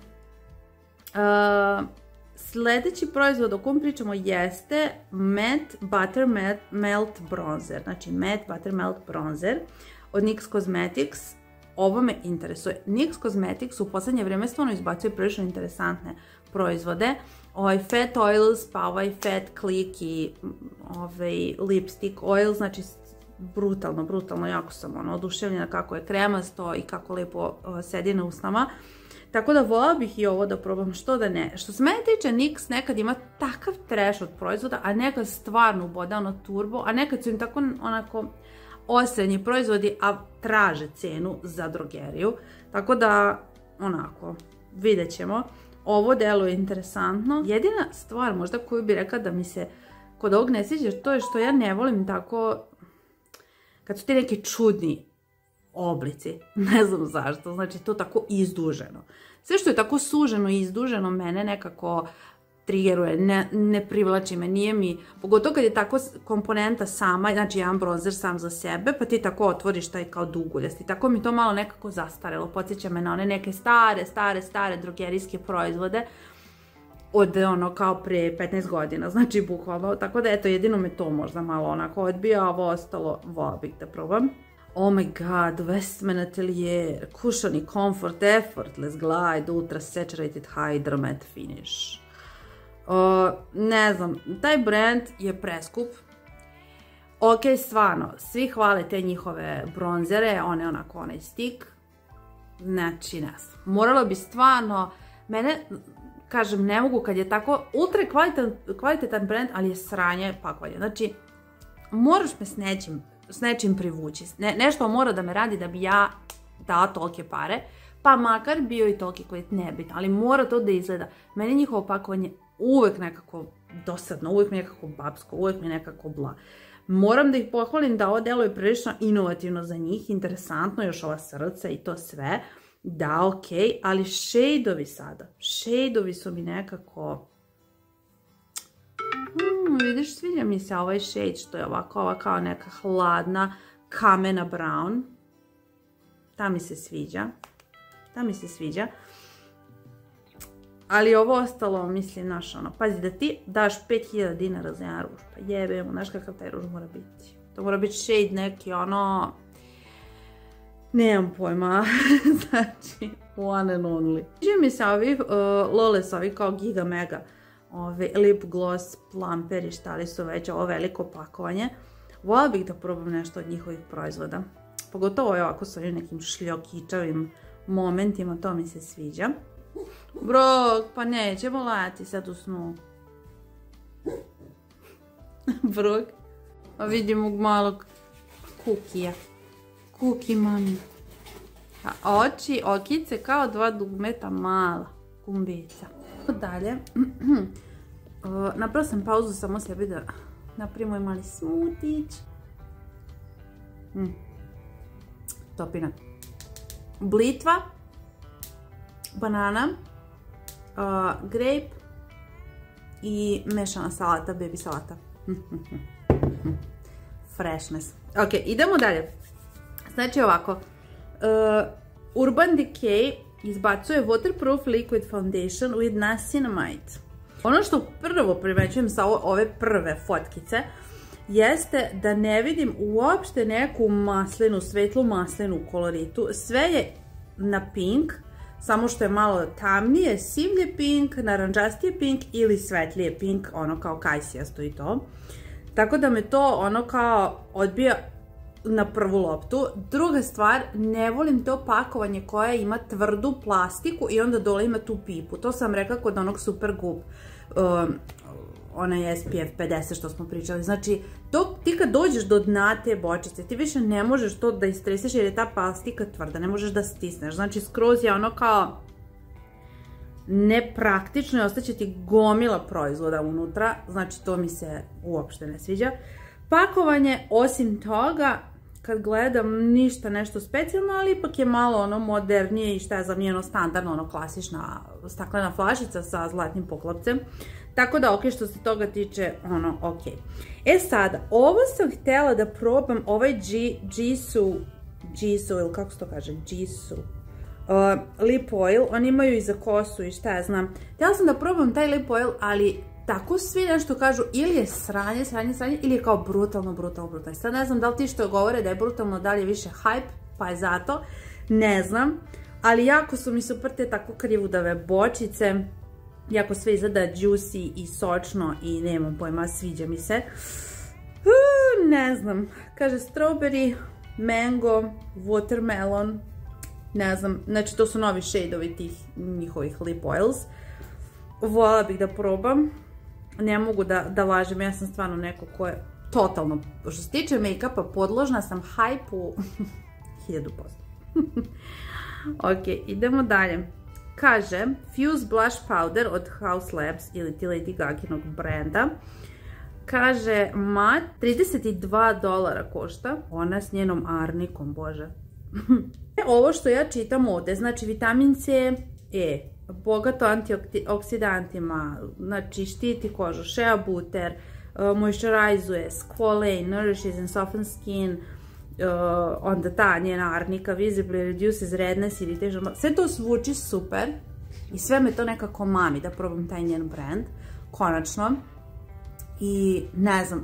sljedeći proizvod o kom pričamo jeste Matte Butter Melt Bronzer. Znači Matte Butter Melt Bronzer od NYX Cosmetics. Ovo me interesuje. NYX Cosmetics u poslednje vrijeme stvarno izbacuje prilično interesantne proizvode. Ovaj Fat Oils, pa ovaj Fat Click i ovaj Lipstick Oil, znači brutalno, jako sam oduševljena kako je kremasto i kako lijepo sedi na usnama. Tako da vola bih i ovo da probam, što da ne. Što se mene tiče, NYX nekad ima takav trash od proizvoda, a nekad stvarno ubode ono turbo, a nekad su im tako onako osrednji proizvodi, a traže cenu za drogeriju. Tako da, onako, vidjet ćemo. Ovo deluje interesantno. Jedina stvar možda koju bih rekla da mi se kod ovog ne sviđa, to je što ja ne volim tako, kad su ti neki čudni oblici, ne znam zašto, znači to tako izduženo. Sve što je tako suženo i izduženo mene nekako triggeruje, ne privlači me, nije mi, pogotovo kad je tako komponenta sama, znači jedan bronzer sam za sebe, pa ti tako otvoriš taj kao duguljasti, tako mi to malo nekako zastarelo, podsjeća me na one neke stare drogerijske proizvode od ono kao pre 15 godina, znači bukvalno, tako da eto, jedino me to možda malo onako odbija, a ovo ostalo vola bih da probam. Oh my god, Westman Atelier, Cushiony Comfort Effortless Glide Ultra Saturated Hydra Matte Finish. Ne znam, taj brand je preskup. Ok, stvarno, svi hvale te njihove bronzere, one onako, onaj stik. Znači, ne znam, moralo bi stvarno, mene, kažem, ne mogu kad je tako ultra kvalitetan brand, ali je sranje pakovanje. Znači, moraš me s nečim privući. Nešto mora da me radi da bi ja dala tolike pare, pa makar bio i toliki kvalitet, nebitno, ali mora to da izgleda. Meni njihovo pakovanje uvek nekako dosadno, uvek mi nekako babsko, uvek mi nekako bla. Moram da ih pohvalim da ovo deluje prilično inovativno za njih, interesantno, još ova srca i to sve. Da, ok, ali šejdovi sada, šejdovi su mi nekako... vidiš, sviđa mi se ovaj shade što je ovako, ova kao neka hladna kamena brown. Ta mi se sviđa. Ali ovo ostalo, mislim, znaš, ono, pazi, da ti daš 5000 dinara za jedan ruž, pa jebemo, znaš kakav taj ruž mora biti. To mora biti shade neki, ono, nemam pojma, znači, one and only. Sviđa mi se ovi Loles, ovi kao Giga Mega, lip gloss, plumperi, šta li su već, ovo veliko pakovanje. Vola bih da probam nešto od njihovih proizvoda. Pogotovo je ovako s ovim nekim šljokičavim momentima, to mi se sviđa. Brok, pa nećemo lajati sad u snu. Brok, pa vidim mog malog kukija. Kuki mami. A oči, okice kao dva dugmeta mala kumbica. Dalje, napravila sam pauzu samo sebi da napravimo mali smutić. Topina. Blitva, banana, grape i mešana salata, baby salata. Freshness. Ok, idemo dalje. Znači ovako, Urban Decay izbacuje Waterproof Liquid Foundation with Niacinamide. Ono što prvo primećujem sa ove prve fotkice jeste da ne vidim uopšte neku maslinu, svetlu maslinu u koloritu. Sve je na pink, samo što je malo tamnije, sivlje pink, naranđastije pink ili svetlije pink, ono kao kajsijasto i to. Tako da me to ono kao odbija na prvu loptu. Druga stvar, ne volim to pakovanje koje ima tvrdu plastiku i onda dole ima tu pipu. To sam rekla kod onog Supergoop onaj SPF 50 što smo pričali. Znači, ti kad dođeš do dna te bočice, ti više ne možeš to da istreseš jer je ta plastika tvrda, ne možeš da stisneš. Znači, skroz je ono kao nepraktično i ostaće ti gomila proizvoda unutra. Znači, to mi se uopšte ne sviđa. Pakovanje, osim toga, kad gledam, ništa nešto specijalno, ali ipak je malo ono modernije i šta je za mene ono standardno, ono klasična staklena flašica sa zlatnim poklopcem. Tako da, ok, što se toga tiče, ono, ok. E sada, ovo sam htjela da probam, ovaj Jisoo, ili kako se to kaže, Jisoo lip oil, oni imaju i za kosu i šta ja znam. Htjela sam da probam taj lip oil, ali tako svi nešto kažu, ili je sranje, ili je kao brutalno. Sad ne znam da li ti što govore da je brutalno, da li je više hype, pa je zato, ne znam. Ali jako su mi super te tako krivudave bočice, jako sve izgleda juicy i sočno i nemam pojma, sviđa mi se. Ne znam, kaže strawberry, mango, watermelon, ne znam, znači to su novi shade-ovi tih njihovih lip oils. Voljela bih da probam. Ne mogu da lažem, ja sam stvarno neko ko je totalno, što se tiče make-upa, podložna sam hype-u 1000%. Ok, idemo dalje. Kaže, Fuse Blush Powder od House Labs ili ti Lady Gaginog brenda. Kaže, mat, $32 košta. Ona s njenom arnikom, bože. Ovo što ja čitam ovde, znači vitamin C, E, bogato antioksidantima, znači štiti kožu, shea butter, moisturizuje, squalane, nourishes and softens skin, onda ta njena arnika, visibly reduces redness, irritation, sve to zvuči super i sve me to nekako mami da probam taj njen brand, konačno. I ne znam,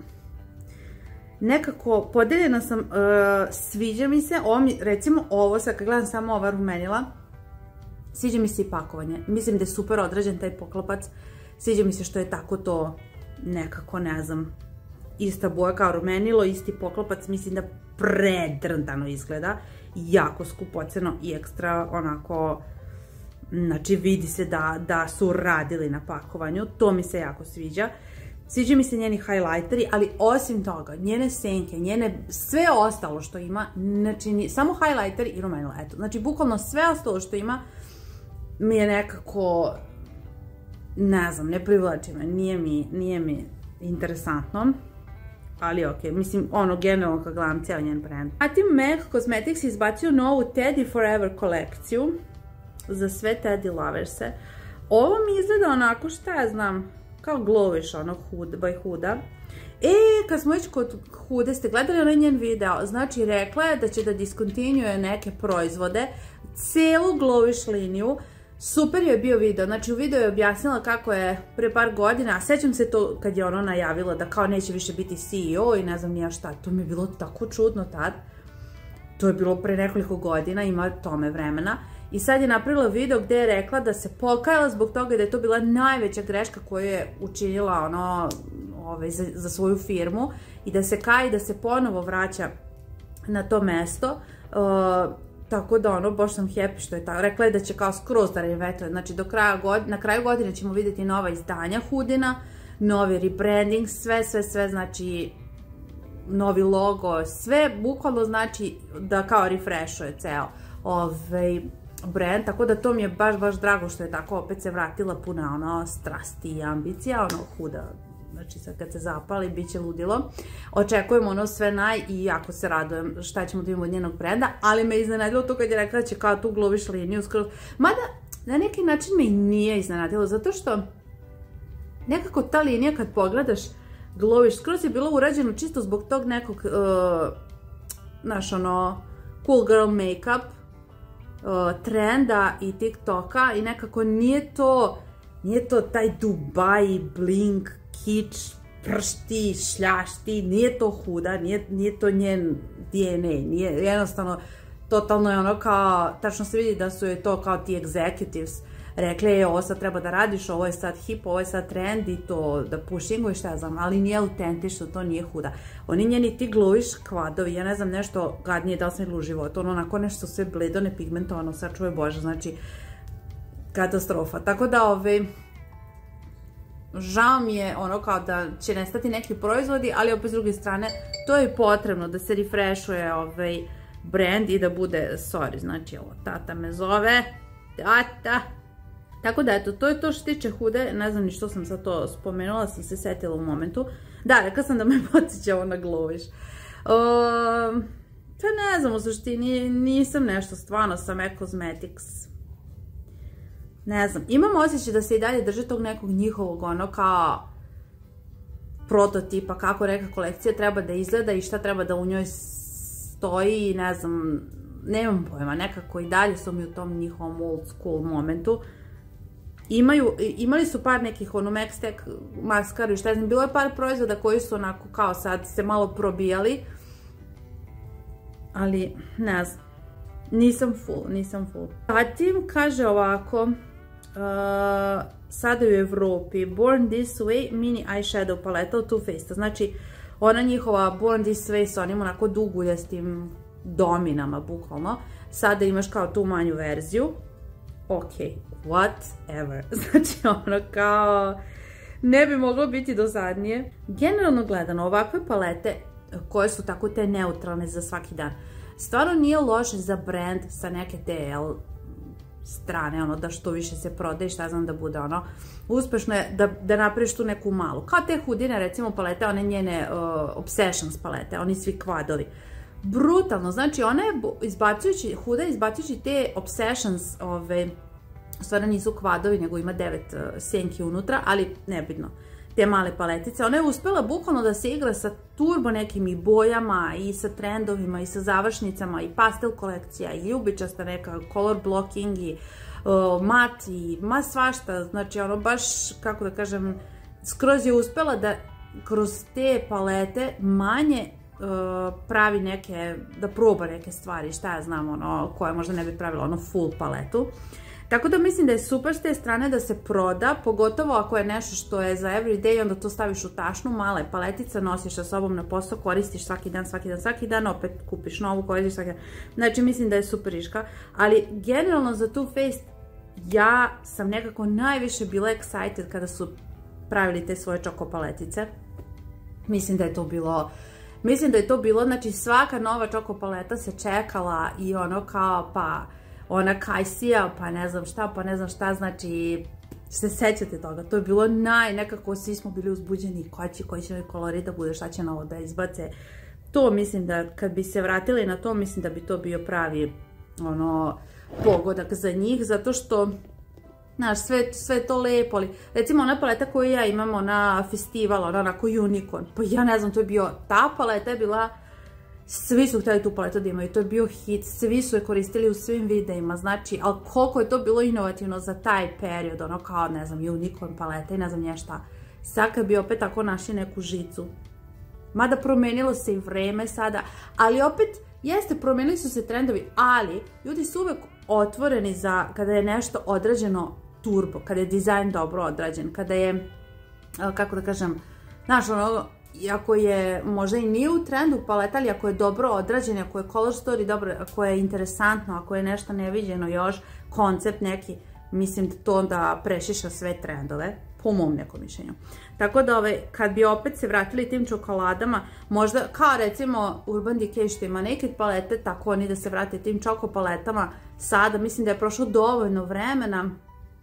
nekako podeljena sam, sviđa mi se, recimo ovo, sad kad gledam samo ova rumenila, sviđa mi se i pakovanje, mislim da je super odrađen taj poklopac, sviđa mi se što je tako to nekako, ne znam, ista boja kao rumenilo, isti poklopac, mislim da predrndano izgleda, jako skupoceno i ekstra onako, znači vidi se da su radili na pakovanju, to mi se jako sviđa. Sviđa mi se njeni highlighteri, ali osim toga, njene senke, sve ostalo što ima, znači samo highlighter i rumenilo, eto, znači bukvalno sve ostalo što ima mi je nekako, ne znam, ne privlači me, nije mi interesantno, ali ok, mislim, ono, generalno kad gledam cijel njen brand. Zatim MAC Cosmetics izbacio novu Teddy Forever kolekciju za sve Teddy loverse. Ovo mi izgleda onako, šta ja znam, kao glowish, ono, Huda. Kad smo već kod Hude, ste gledali onaj njen video, znači rekla je da će da diskontinuuje neke proizvode, celu glowish liniju. Super je bio video, znači u video je objasnila kako je pre par godina, a sećam se to kad je ono najavila da kao neće više biti CEO i ne znam nija šta, to mi je bilo tako čudno tad. To je bilo pre nekoliko godina, ima tome vremena. I sad je napravila video gde je rekla da se pokajala zbog toga da je to bila najveća greška koju je učinila ono, za svoju firmu i da se kaje, da se ponovo vraća na to mesto. Tako da ono, baš sam happy što je tako. Rekla je da će kao skroz da revetuje. Znači na kraju godine ćemo vidjeti nova izdanja Hudina, novi rebranding, sve, znači novi logo, sve bukvalno znači da kao refreshuje ceo brand, tako da to mi je baš drago što je tako opet se vratila puna ono strasti i ambicija, ono Huda, znači sad kad se zapali bit će ludilo. Očekujemo ono sve i jako se radujem šta ćemo da imamo od njenog brenda, ali me iznenadilo to kad je rekla da će kao tu glowish liniju skroz, mada na neki način me i nije iznenadilo, zato što nekako ta linija kad pogledaš glowish skroz je bilo urađeno čisto zbog tog nekog naš ono cool girl make-up trenda i TikToka i nekako nije to taj Dubai bling, kič, pršti, šljašti, nije to Huda, nije to njen DNA, nije jednostavno, totalno je ono kao, tačno se vidi da su je to kao ti executives rekli, ovo sad treba da radiš, ovo je sad hip, ovo je sad trend i to da pushinguješ, šta ja znam, ali nije autentično, to nije Huda. Oni njeni ti glowish kvadovi, ja ne znam nešto gadnije da li sam videla u životu, ono onako nešto sve bledo, nepigmentovano, sad čuje Bože, znači katastrofa. Tako da žao mi je ono kao da će nestati neki proizvodi, ali opet s druge strane to je potrebno da se refreshuje brand i da bude, sorry, znači ovo, tata me zove, tata. Tako da eto, to je to što tiče Hude, ne znam ni što sam sad to spomenula, sam se setila u momentu. Da, rekla sam da me podsjeća ovo na Glowish. Pa ne znam, u suštini nisam nešto stvarno sa MAC Cosmetics. Ne znam, imam osjećaj da se i dalje drže tog nekog njihovog ono kao prototipa kako neka kolekcija treba da izgleda i šta treba da u njoj stoji, ne znam, nemam pojma, nekako i dalje su mi u tom njihovom old school momentu. Imali su par nekih ono Maxtec maskaru i šta znam, bilo je par proizvoda koji su onako kao sad se malo probijali, ali ne znam, nisam full. Zatim kaže ovako, sada u Evropi, Born This Way mini eyeshadow paleta od Too Faced, znači ona njihova Born This Way sa onim onako duguljastim dominama, bukvalno, sada imaš kao tu manju verziju. Ok, whatever, znači ono kao, ne bi moglo biti dosadnije. Generalno gledano, ovakve palete koje su tako te neutralne za svaki dan, stvarno nije loše za brand sa neke te strane, ono da što više se prodaje, šta znam da bude ono, uspešno je da napraviš tu neku malu. Kao te Hudine, recimo palete, one njene Obsessions palete, oni svi kvadovi. Brutalno, znači ona je Huda izbacujući te Obsessions, stvarno nisu kvadovi, nego ima 9 senki unutra, ali nebitno, te male paletice, ona je uspela bukvalno da se igra sa turbo nekim i bojama i sa trendovima i sa završnicama i pastel kolekcija i ljubičasta neka color blocking i mat i ma svašta, znači ono baš, kako da kažem, skroz je uspela da kroz te palete manje pravi neke, da proba neke stvari, šta ja znam, ono, koje možda ne bi pravila ono full paletu. Tako da mislim da je super s te strane da se proda, pogotovo ako je nešto što je za everyday, onda to staviš u tašnu, mala je paletica, nosiš sa sobom na posao, koristiš svaki dan, opet kupiš novu, koristiš svaki dan. Znači mislim da je superiška, ali generalno za Too Faced ja sam nekako najviše bila excited kada su pravili te svoje čoko paletice. Mislim da je to bilo, znači svaka nova čoko paleta se čekala i ono kao pa ona kajsija, pa ne znam šta, znači se sećate toga, to je bilo nekako svi smo bili uzbuđeni, koji će kolorit da bude, šta će novo da izbace. To mislim da kad bi se vratili na to, mislim da bi to bio pravi ono pogodak za njih, zato što znaš, sve je to lepo, ali recimo ona paleta koju ja imam na festival, ona onako unicorn, pa ja ne znam, to je bio, ta paleta je bila, svi su htjeli tu paletu da imaju, to je bio hit, svi su je koristili u svim videima, znači, ali koliko je to bilo inovativno za taj period, ono kao, ne znam, unicorn paleta i ne znam nješta, sad kad bi opet tako našli neku žicu, mada promenilo se i vreme sada, ali opet, jeste, promenili su se trendovi, ali ljudi su uvek otvoreni za kada je nešto odrađeno turbo, kada je dizajn dobro odrađen, kada je, kako da kažem, znaš, ono, ako je, možda i nije u trendu paleta, ali ako je dobro odrađen, ako je color story dobro, ako je interesantno, ako je nešto neviđeno još, koncept neki, mislim da to onda prešiša sve trendove, po mom nekom mišljenju. Tako da kad bi opet se vratili tim čokoladama, možda kao recimo Urban Decay što ima Naked palete, tako oni da se vrate tim čoko paletama sada, mislim da je prošlo dovoljno vremena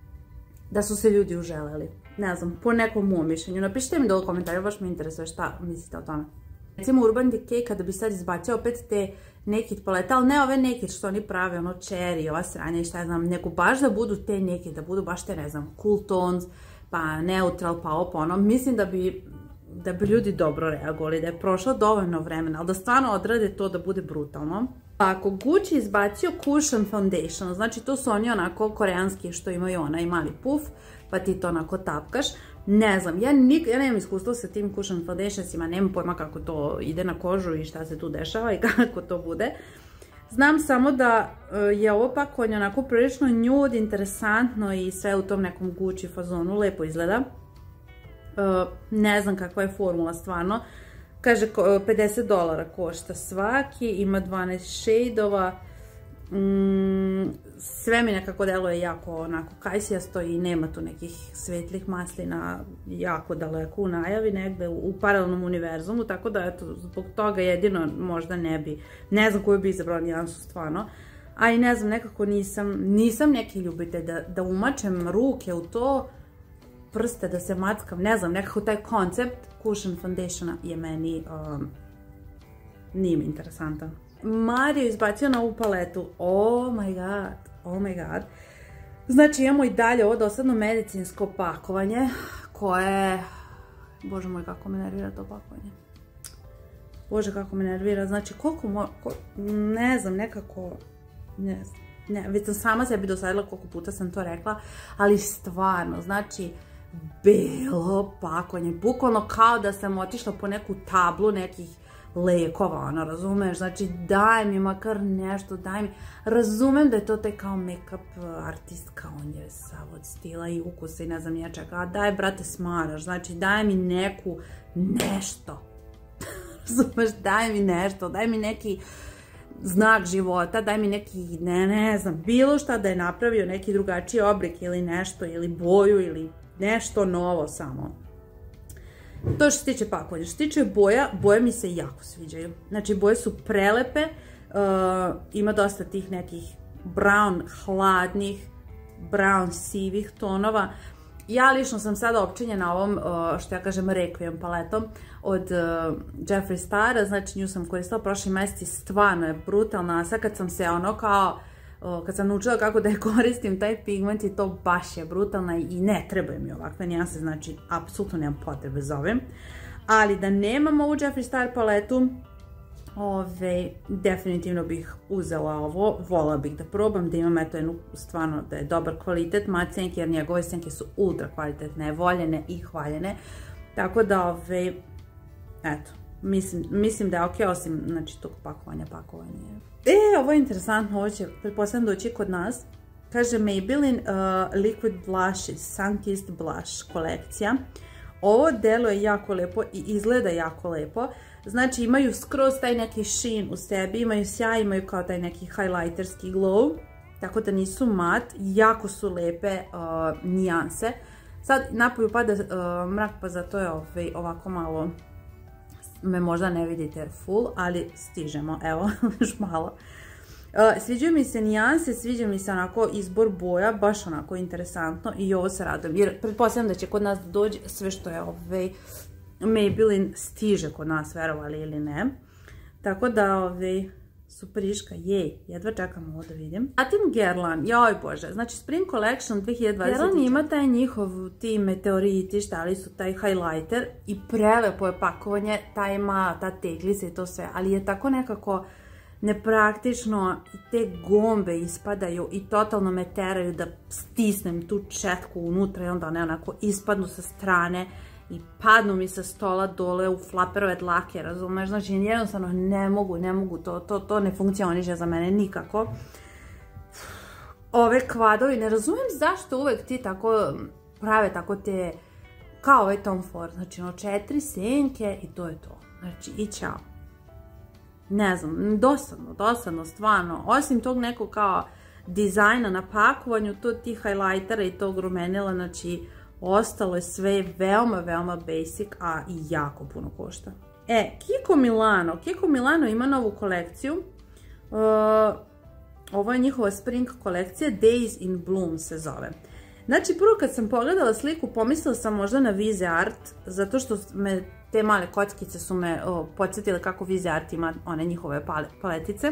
da su se ljudi uželeli. Ne znam, po nekom mom mišljenju. Napišite mi dole u komentarju, baš me interesuje šta mislite o tome. Recimo Urban Decay kada bi sad izbacio opet te Naked palete, ali ne ove Naked što oni prave, ono cherry, ova sranja i šta znam, nego baš da budu te Naked, da budu baš te, ne znam, cool tones, pa neutral, pa ovo, ono, mislim da bi ljudi dobro reagovali, da je prošlo dovoljno vremena, ali da stvarno odrade to da bude brutalno. Ako Gucci izbacio Cushion Foundation, znači to su oni onako koreanski što imaju onaj mali puf, pa ti to onako tapkaš, ne znam, ja nemam iskustva sa tim Cushion Foundationsima, nemam pojma kako to ide na kožu i šta se tu dešava i kako to bude. Znam samo da je ovo pakovanje onako prilično nude, interesantno i sve u tom nekom Gucci fazonu, lepo izgleda. Ne znam kakva je formula stvarno. Kaže $50 košta svaki, ima 12 šejdova. Sve mi nekako deluje jako onako kajsijasto i nema tu nekih svetlih maslina jako daleko u najavi, negde u paralelnom univerzumu, tako da eto, zbog toga jedino možda ne znam koju bi izabrala nijansu stvarno, a i ne znam, nekako nisam neki ljubitelj da umačem ruke u to, prste da se mackam, ne znam, nekako taj koncept cushion foundationa je meni nije mi interesantan. Mario izbacio na ovu paletu, oh my god. Znači imamo i dalje ovo dosadno medicinsko pakovanje koje, bože moj kako me nervira to pakovanje. Bože kako me nervira, znači koliko, ne znam, nekako, ne znam. Ne, već sam sama sebi dosadila koliko puta sam to rekla, ali stvarno, znači, belo pakovanje, bukvalno kao da sam otišla po neku tablu nekih lekova, ono, razumeš, znači daj mi makar nešto, daj mi, razumem da je to taj kao make-up artistka, on je sav od stila i ukusa i ne znam ja čega, a daj brate smaraš, znači daj mi nešto, razumeš, daj mi nešto, daj mi neki znak života, daj mi neki, ne znam, bilo šta da je napravio neki drugačiji oblik ili nešto, ili boju, ili nešto novo samo. To što se tiče pakovanja. Što se tiče boja, boje mi se jako sviđaju. Znači, boje su prelepe, ima dosta tih nekih brown hladnih, brown sivih tonova. Ja lično sam sada opčinjena ovom, što ja kažem, Requiem paletom od Jeffree Stara, znači nju sam koristila prošli meseci, stvarno je brutalna, a sad kad sam se ono kao, kad sam naučila kako da je koristim taj pigment i to baš je brutalna i ne trebaju mi ovakve nijanse, znači apsolutno nemam potrebe za ovim. Ali da nemam ovu Jeffree Star paletu, definitivno bih uzela ovo, volila bih da probam, da imam eto jednu stvarno da je dobar kvalitet macenke, jer njegove senke su ultra kvalitetne, voljene i hvaljene, tako da eto, mislim da je ok, osim znači tog pakovanja. Ovo je interesantno, ovo će pretpostavljam doći kod nas, kaže Maybelline Liquid Blushes Sunkissed Blush kolekcija. Ovo deluje jako lepo i izgleda jako lepo. Znači imaju skroz taj neki sheen u sebi, imaju sjaj, imaju kao taj neki highlighterski glow, tako da nisu mat, jako su lepe nijanse. Sad napolju pada mrak, pa zato je ovako malo, me možda ne vidite full, ali stižemo, evo, još malo. Sviđaju mi se nijanse, sviđa mi se onako izbor boja, baš onako interesantno i ovo se radujem, jer pretpostavljam da će kod nas doći sve što je Maybelline stiže kod nas, verovali ili ne. Tako da superiška, jej, jedva čekam ovo da vidim. Zatim Guerlain, joj bože, znači Spring Collection 2020. Guerlain ima taj njihov, ti meteoriti, štali su taj highlighter i prelepo je pakovanje, ta ima, ta teglica i to sve, ali je tako nekako nepraktično i te gombe ispadaju i totalno me teraju da stisnem tu četku unutra i onda one onako ispadnu sa strane i padnu mi sa stola dole u flaperove dlake, razumeš? Znači jednostavno ne mogu, to ne funkcioniše za mene nikako. Ove kvadovi, ne razumijem zašto uvek ti tako prave tako te, kao ovaj Tom Ford, znači ono 4 senke i to je to, znači i ćao. Ne znam, dosadno, stvarno, osim tog nekog kao dizajna na pakovanju, to ti highlightera i tog rumenila, znači ostalo je sve veoma basic, a i jako puno košta. Kiko Milano ima novu kolekciju, ovo je njihova spring kolekcija, Days in Bloom se zove. Znači prvo kad sam pogledala sliku pomislila sam možda na Vize Art, zato što me te male kockice su me podsjetile kako Vize Art ima one njihove paletice,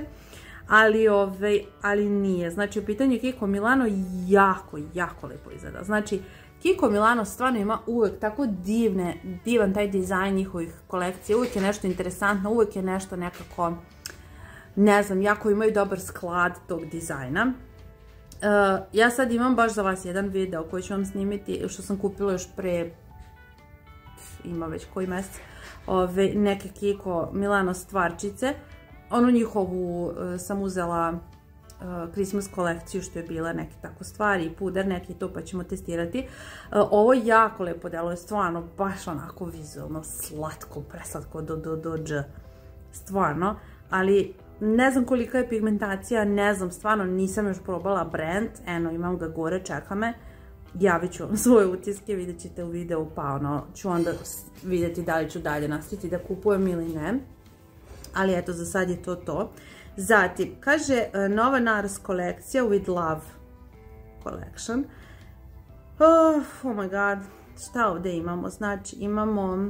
ali nije. Znači u pitanju Kiko Milano jako lepo izgleda. Znači Kiko Milano stvarno ima uvek tako divan taj dizajn njihovih kolekcija, uvek je nešto interesantno, uvek je nešto nekako, ne znam, jako imaju dobar sklad tog dizajna. Ja sad imam baš za vas jedan video koji ću vam snimiti, što sam kupila još pre, ima već koji mesec, neke Kiko Milano stvarčice. Onu njihovu sam uzela Christmas kolekciju što je bila neke tako stvari i puder neki to, pa ćemo testirati. Ovo jako lepo deluje, stvarno baš onako vizualno slatko, preslatko do stvarno, ali Ne znam kolika je pigmentacija, ne znam, stvarno nisam još probala brand, eno imam ga gore, čeka me. Javit ću vam svoje utiske, vidjet ćete u videu, pa ono ću onda vidjeti da li ću dalje nastaviti da kupujem ili ne. Ali eto, za sad je to to. Zatim, kaže nova NARS kolekcija with love collection. Oh my god, šta ovdje imamo? Znači imamo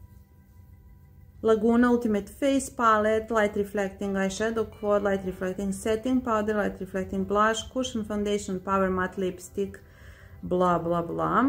Laguna Ultimate Face Palette, Light Reflecting Eyeshadow Quad, Light Reflecting Setting Powder, Light Reflecting Blush, Cushion Foundation, Power Matte Lipstick, bla bla bla.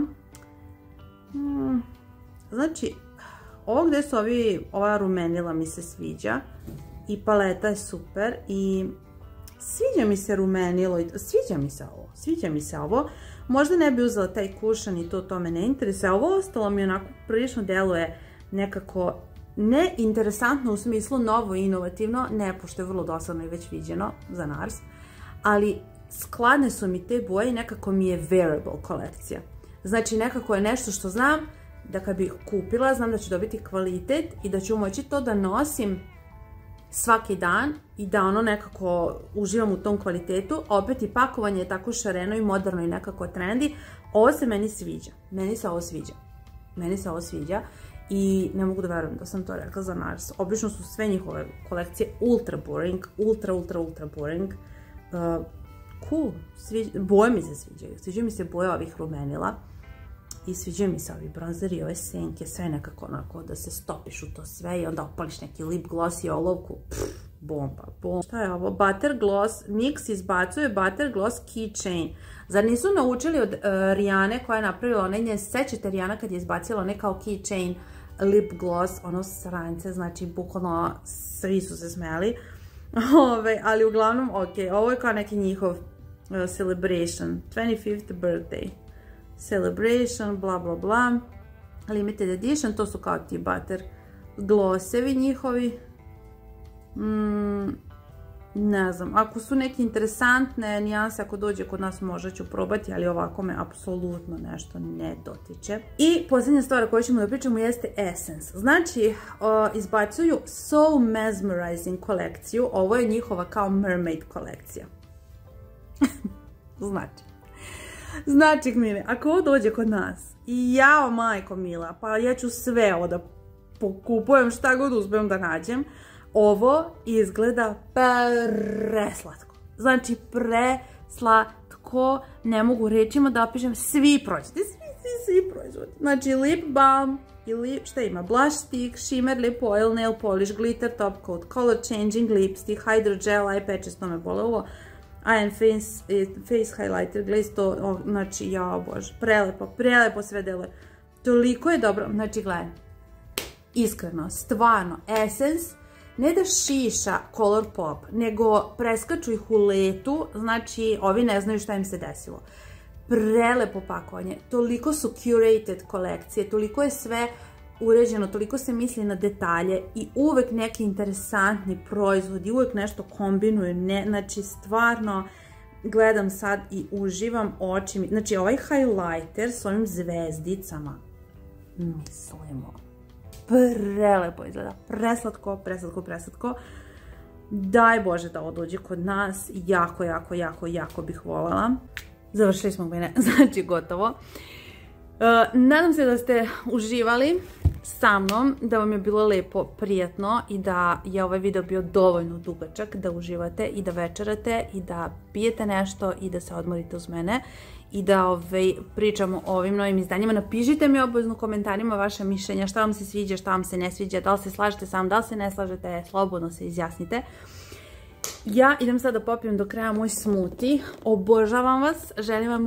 Znači, ovo gdje su ova rumenila mi se sviđa i paleta je super i sviđa mi se rumenilo, sviđa mi se ovo. Možda ne bi uzela taj kušan i to me ne interesuje, a ovo ostalo mi onako prilično deluje nekako ne interesantno u smislu novo i inovativno, ne, pošto je vrlo dosadno i već viđeno za NARS, ali skladne su mi te boje i nekako mi je wearable kolekcija. Znači nekako je nešto što znam da kad bih kupila, znam da ću dobiti kvalitet i da ću moći to da nosim svaki dan i da ono nekako uživam u tom kvalitetu. Opet i pakovanje je tako šareno i moderno i nekako trendy. Ovo se meni sviđa. Meni se ovo sviđa. I ne mogu da verujem da sam to rekla za NARS. Obično su sve njihove kolekcije ultra boring. Ultra boring. Cool. Boje mi se sviđaju. Sviđaju mi se boje ovih rumenila. I sviđaju mi se ovi bronzeri, ove senke, sve nekako onako da se stopiš u to sve i onda opališ neki lip gloss i olovku. Bomba. Šta je ovo? Butter Gloss. NYX izbacuje Butter Gloss Keychain. Zar nisu naučili od Rijane koja je napravila onaj njen, sećate Rijana kad je izbacila onaj kao Keychain lip gloss, ono srance, znači bukvalno svi su se smeli. Ali uglavnom, ok, ovo je kao neki njihov celebration, 25th birthday celebration, bla bla bla, limited edition, to su kao ti butter glossevi njihovi. Ne znam, ako su neke interesantne nijanse, ako dođe kod nas možda ću probati, ali ovako me apsolutno nešto ne dotiče. I posljednja stvar o kojoj ćemo da pričamo jeste Essence. Znači, izbacuju So Mesmerizing kolekciju, ovo je njihova kao mermaid kolekcija. Znači, Kmine, ako ovo dođe kod nas, i jao majko mila, pa ja ću sve ovo da pokupujem, šta god uspijem da nađem, ovo izgleda preslatko. Znači, preslatko, ne mogu rečima da opišem svi proizvodi, svi proizvodi. Znači, lip balm, šta ima, blush stick, shimmer lip oil, nail polish, glitter top coat, color changing lipstick, hydrogel, eye patches, to me bole ovo, Iron face highlighter, glaze to, znači, jao bože, prelepo sve deluje. Toliko je dobro, znači, gledaj, iskreno, stvarno, Essence, ne da šiša Color Pop, nego preskaču ih u letu, znači, ovi ne znaju šta im se desilo. Prelepo pakovanje, toliko su curated kolekcije, toliko je sve uređeno, toliko se misli na detalje i uvek neki interesantni proizvodi, uvek nešto kombinuju, znači stvarno gledam sad i uživam očima, znači ovaj highlighter s ovim zvezdicama, mislimo, prelepo izgleda, preslatko, daj Bože da ovo dođe kod nas, jako bih voljela. Završili smo mene, znači gotovo. Nadam se da ste uživali sa mnom, da vam je bilo lepo, prijatno i da je ovaj video bio dovoljno dugačak da uživate i da večerate i da pijete nešto i da se odmorite uz mene i da pričamo o ovim novim izdanjima. Napišite mi obavezno u komentarima vaše mišljenja, šta vam se sviđa, šta vam se ne sviđa, da li se slažete sa mnom, da li se ne slažete, slobodno se izjasnite. Ja idem sad da popijem do kraja moj smoothie, obožavam vas, želim vam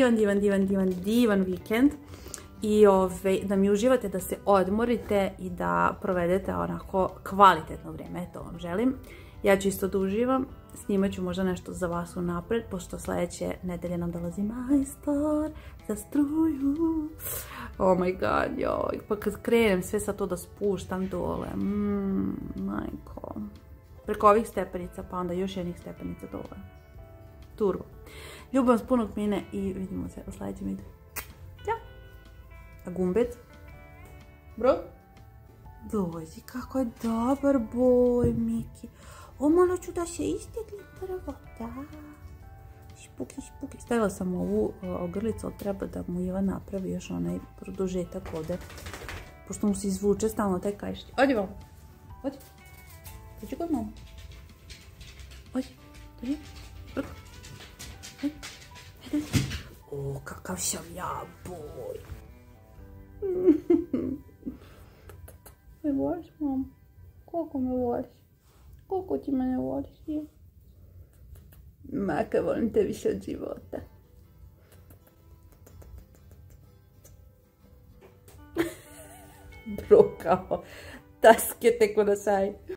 divan vikend i da mi uživate, da se odmorite i da provedete onako kvalitetno vrijeme, to vam želim. Ja ću isto da uživam, snimat ću možda nešto za vas unapred, pošto sljedeće nedelje nam dolazi majstor za struju. Oh my god, joj, pa kad krenem sve sa to da spuštam dole, majko. Preko ovih stepenica, pa onda još jednih stepenica dole. Turbo. Ljubim vas puno, Kmine, i vidimo se u sljedećem videu. Ćao! A gumbet? Bro? Dođi, kako je dobar boj, Miki. O, malo ću da se istegli prvo, da. Špuki, špuki. Stavila sam ovu ogrlicu, ali treba da mu Iva napravi još onaj produžetak ovde. Pošto mu se izvuče stalno taj kajšć. Odi vam. Odi. Dođi kod mama. Odi. Dođi. Brko. Odi. Odi. O, kakav sam ja boj. Me voliš, mama? Koliko me voliš? Koliko ti mene voliš? Maka, volim te više od života. Bro, kao, taschete con lo sai.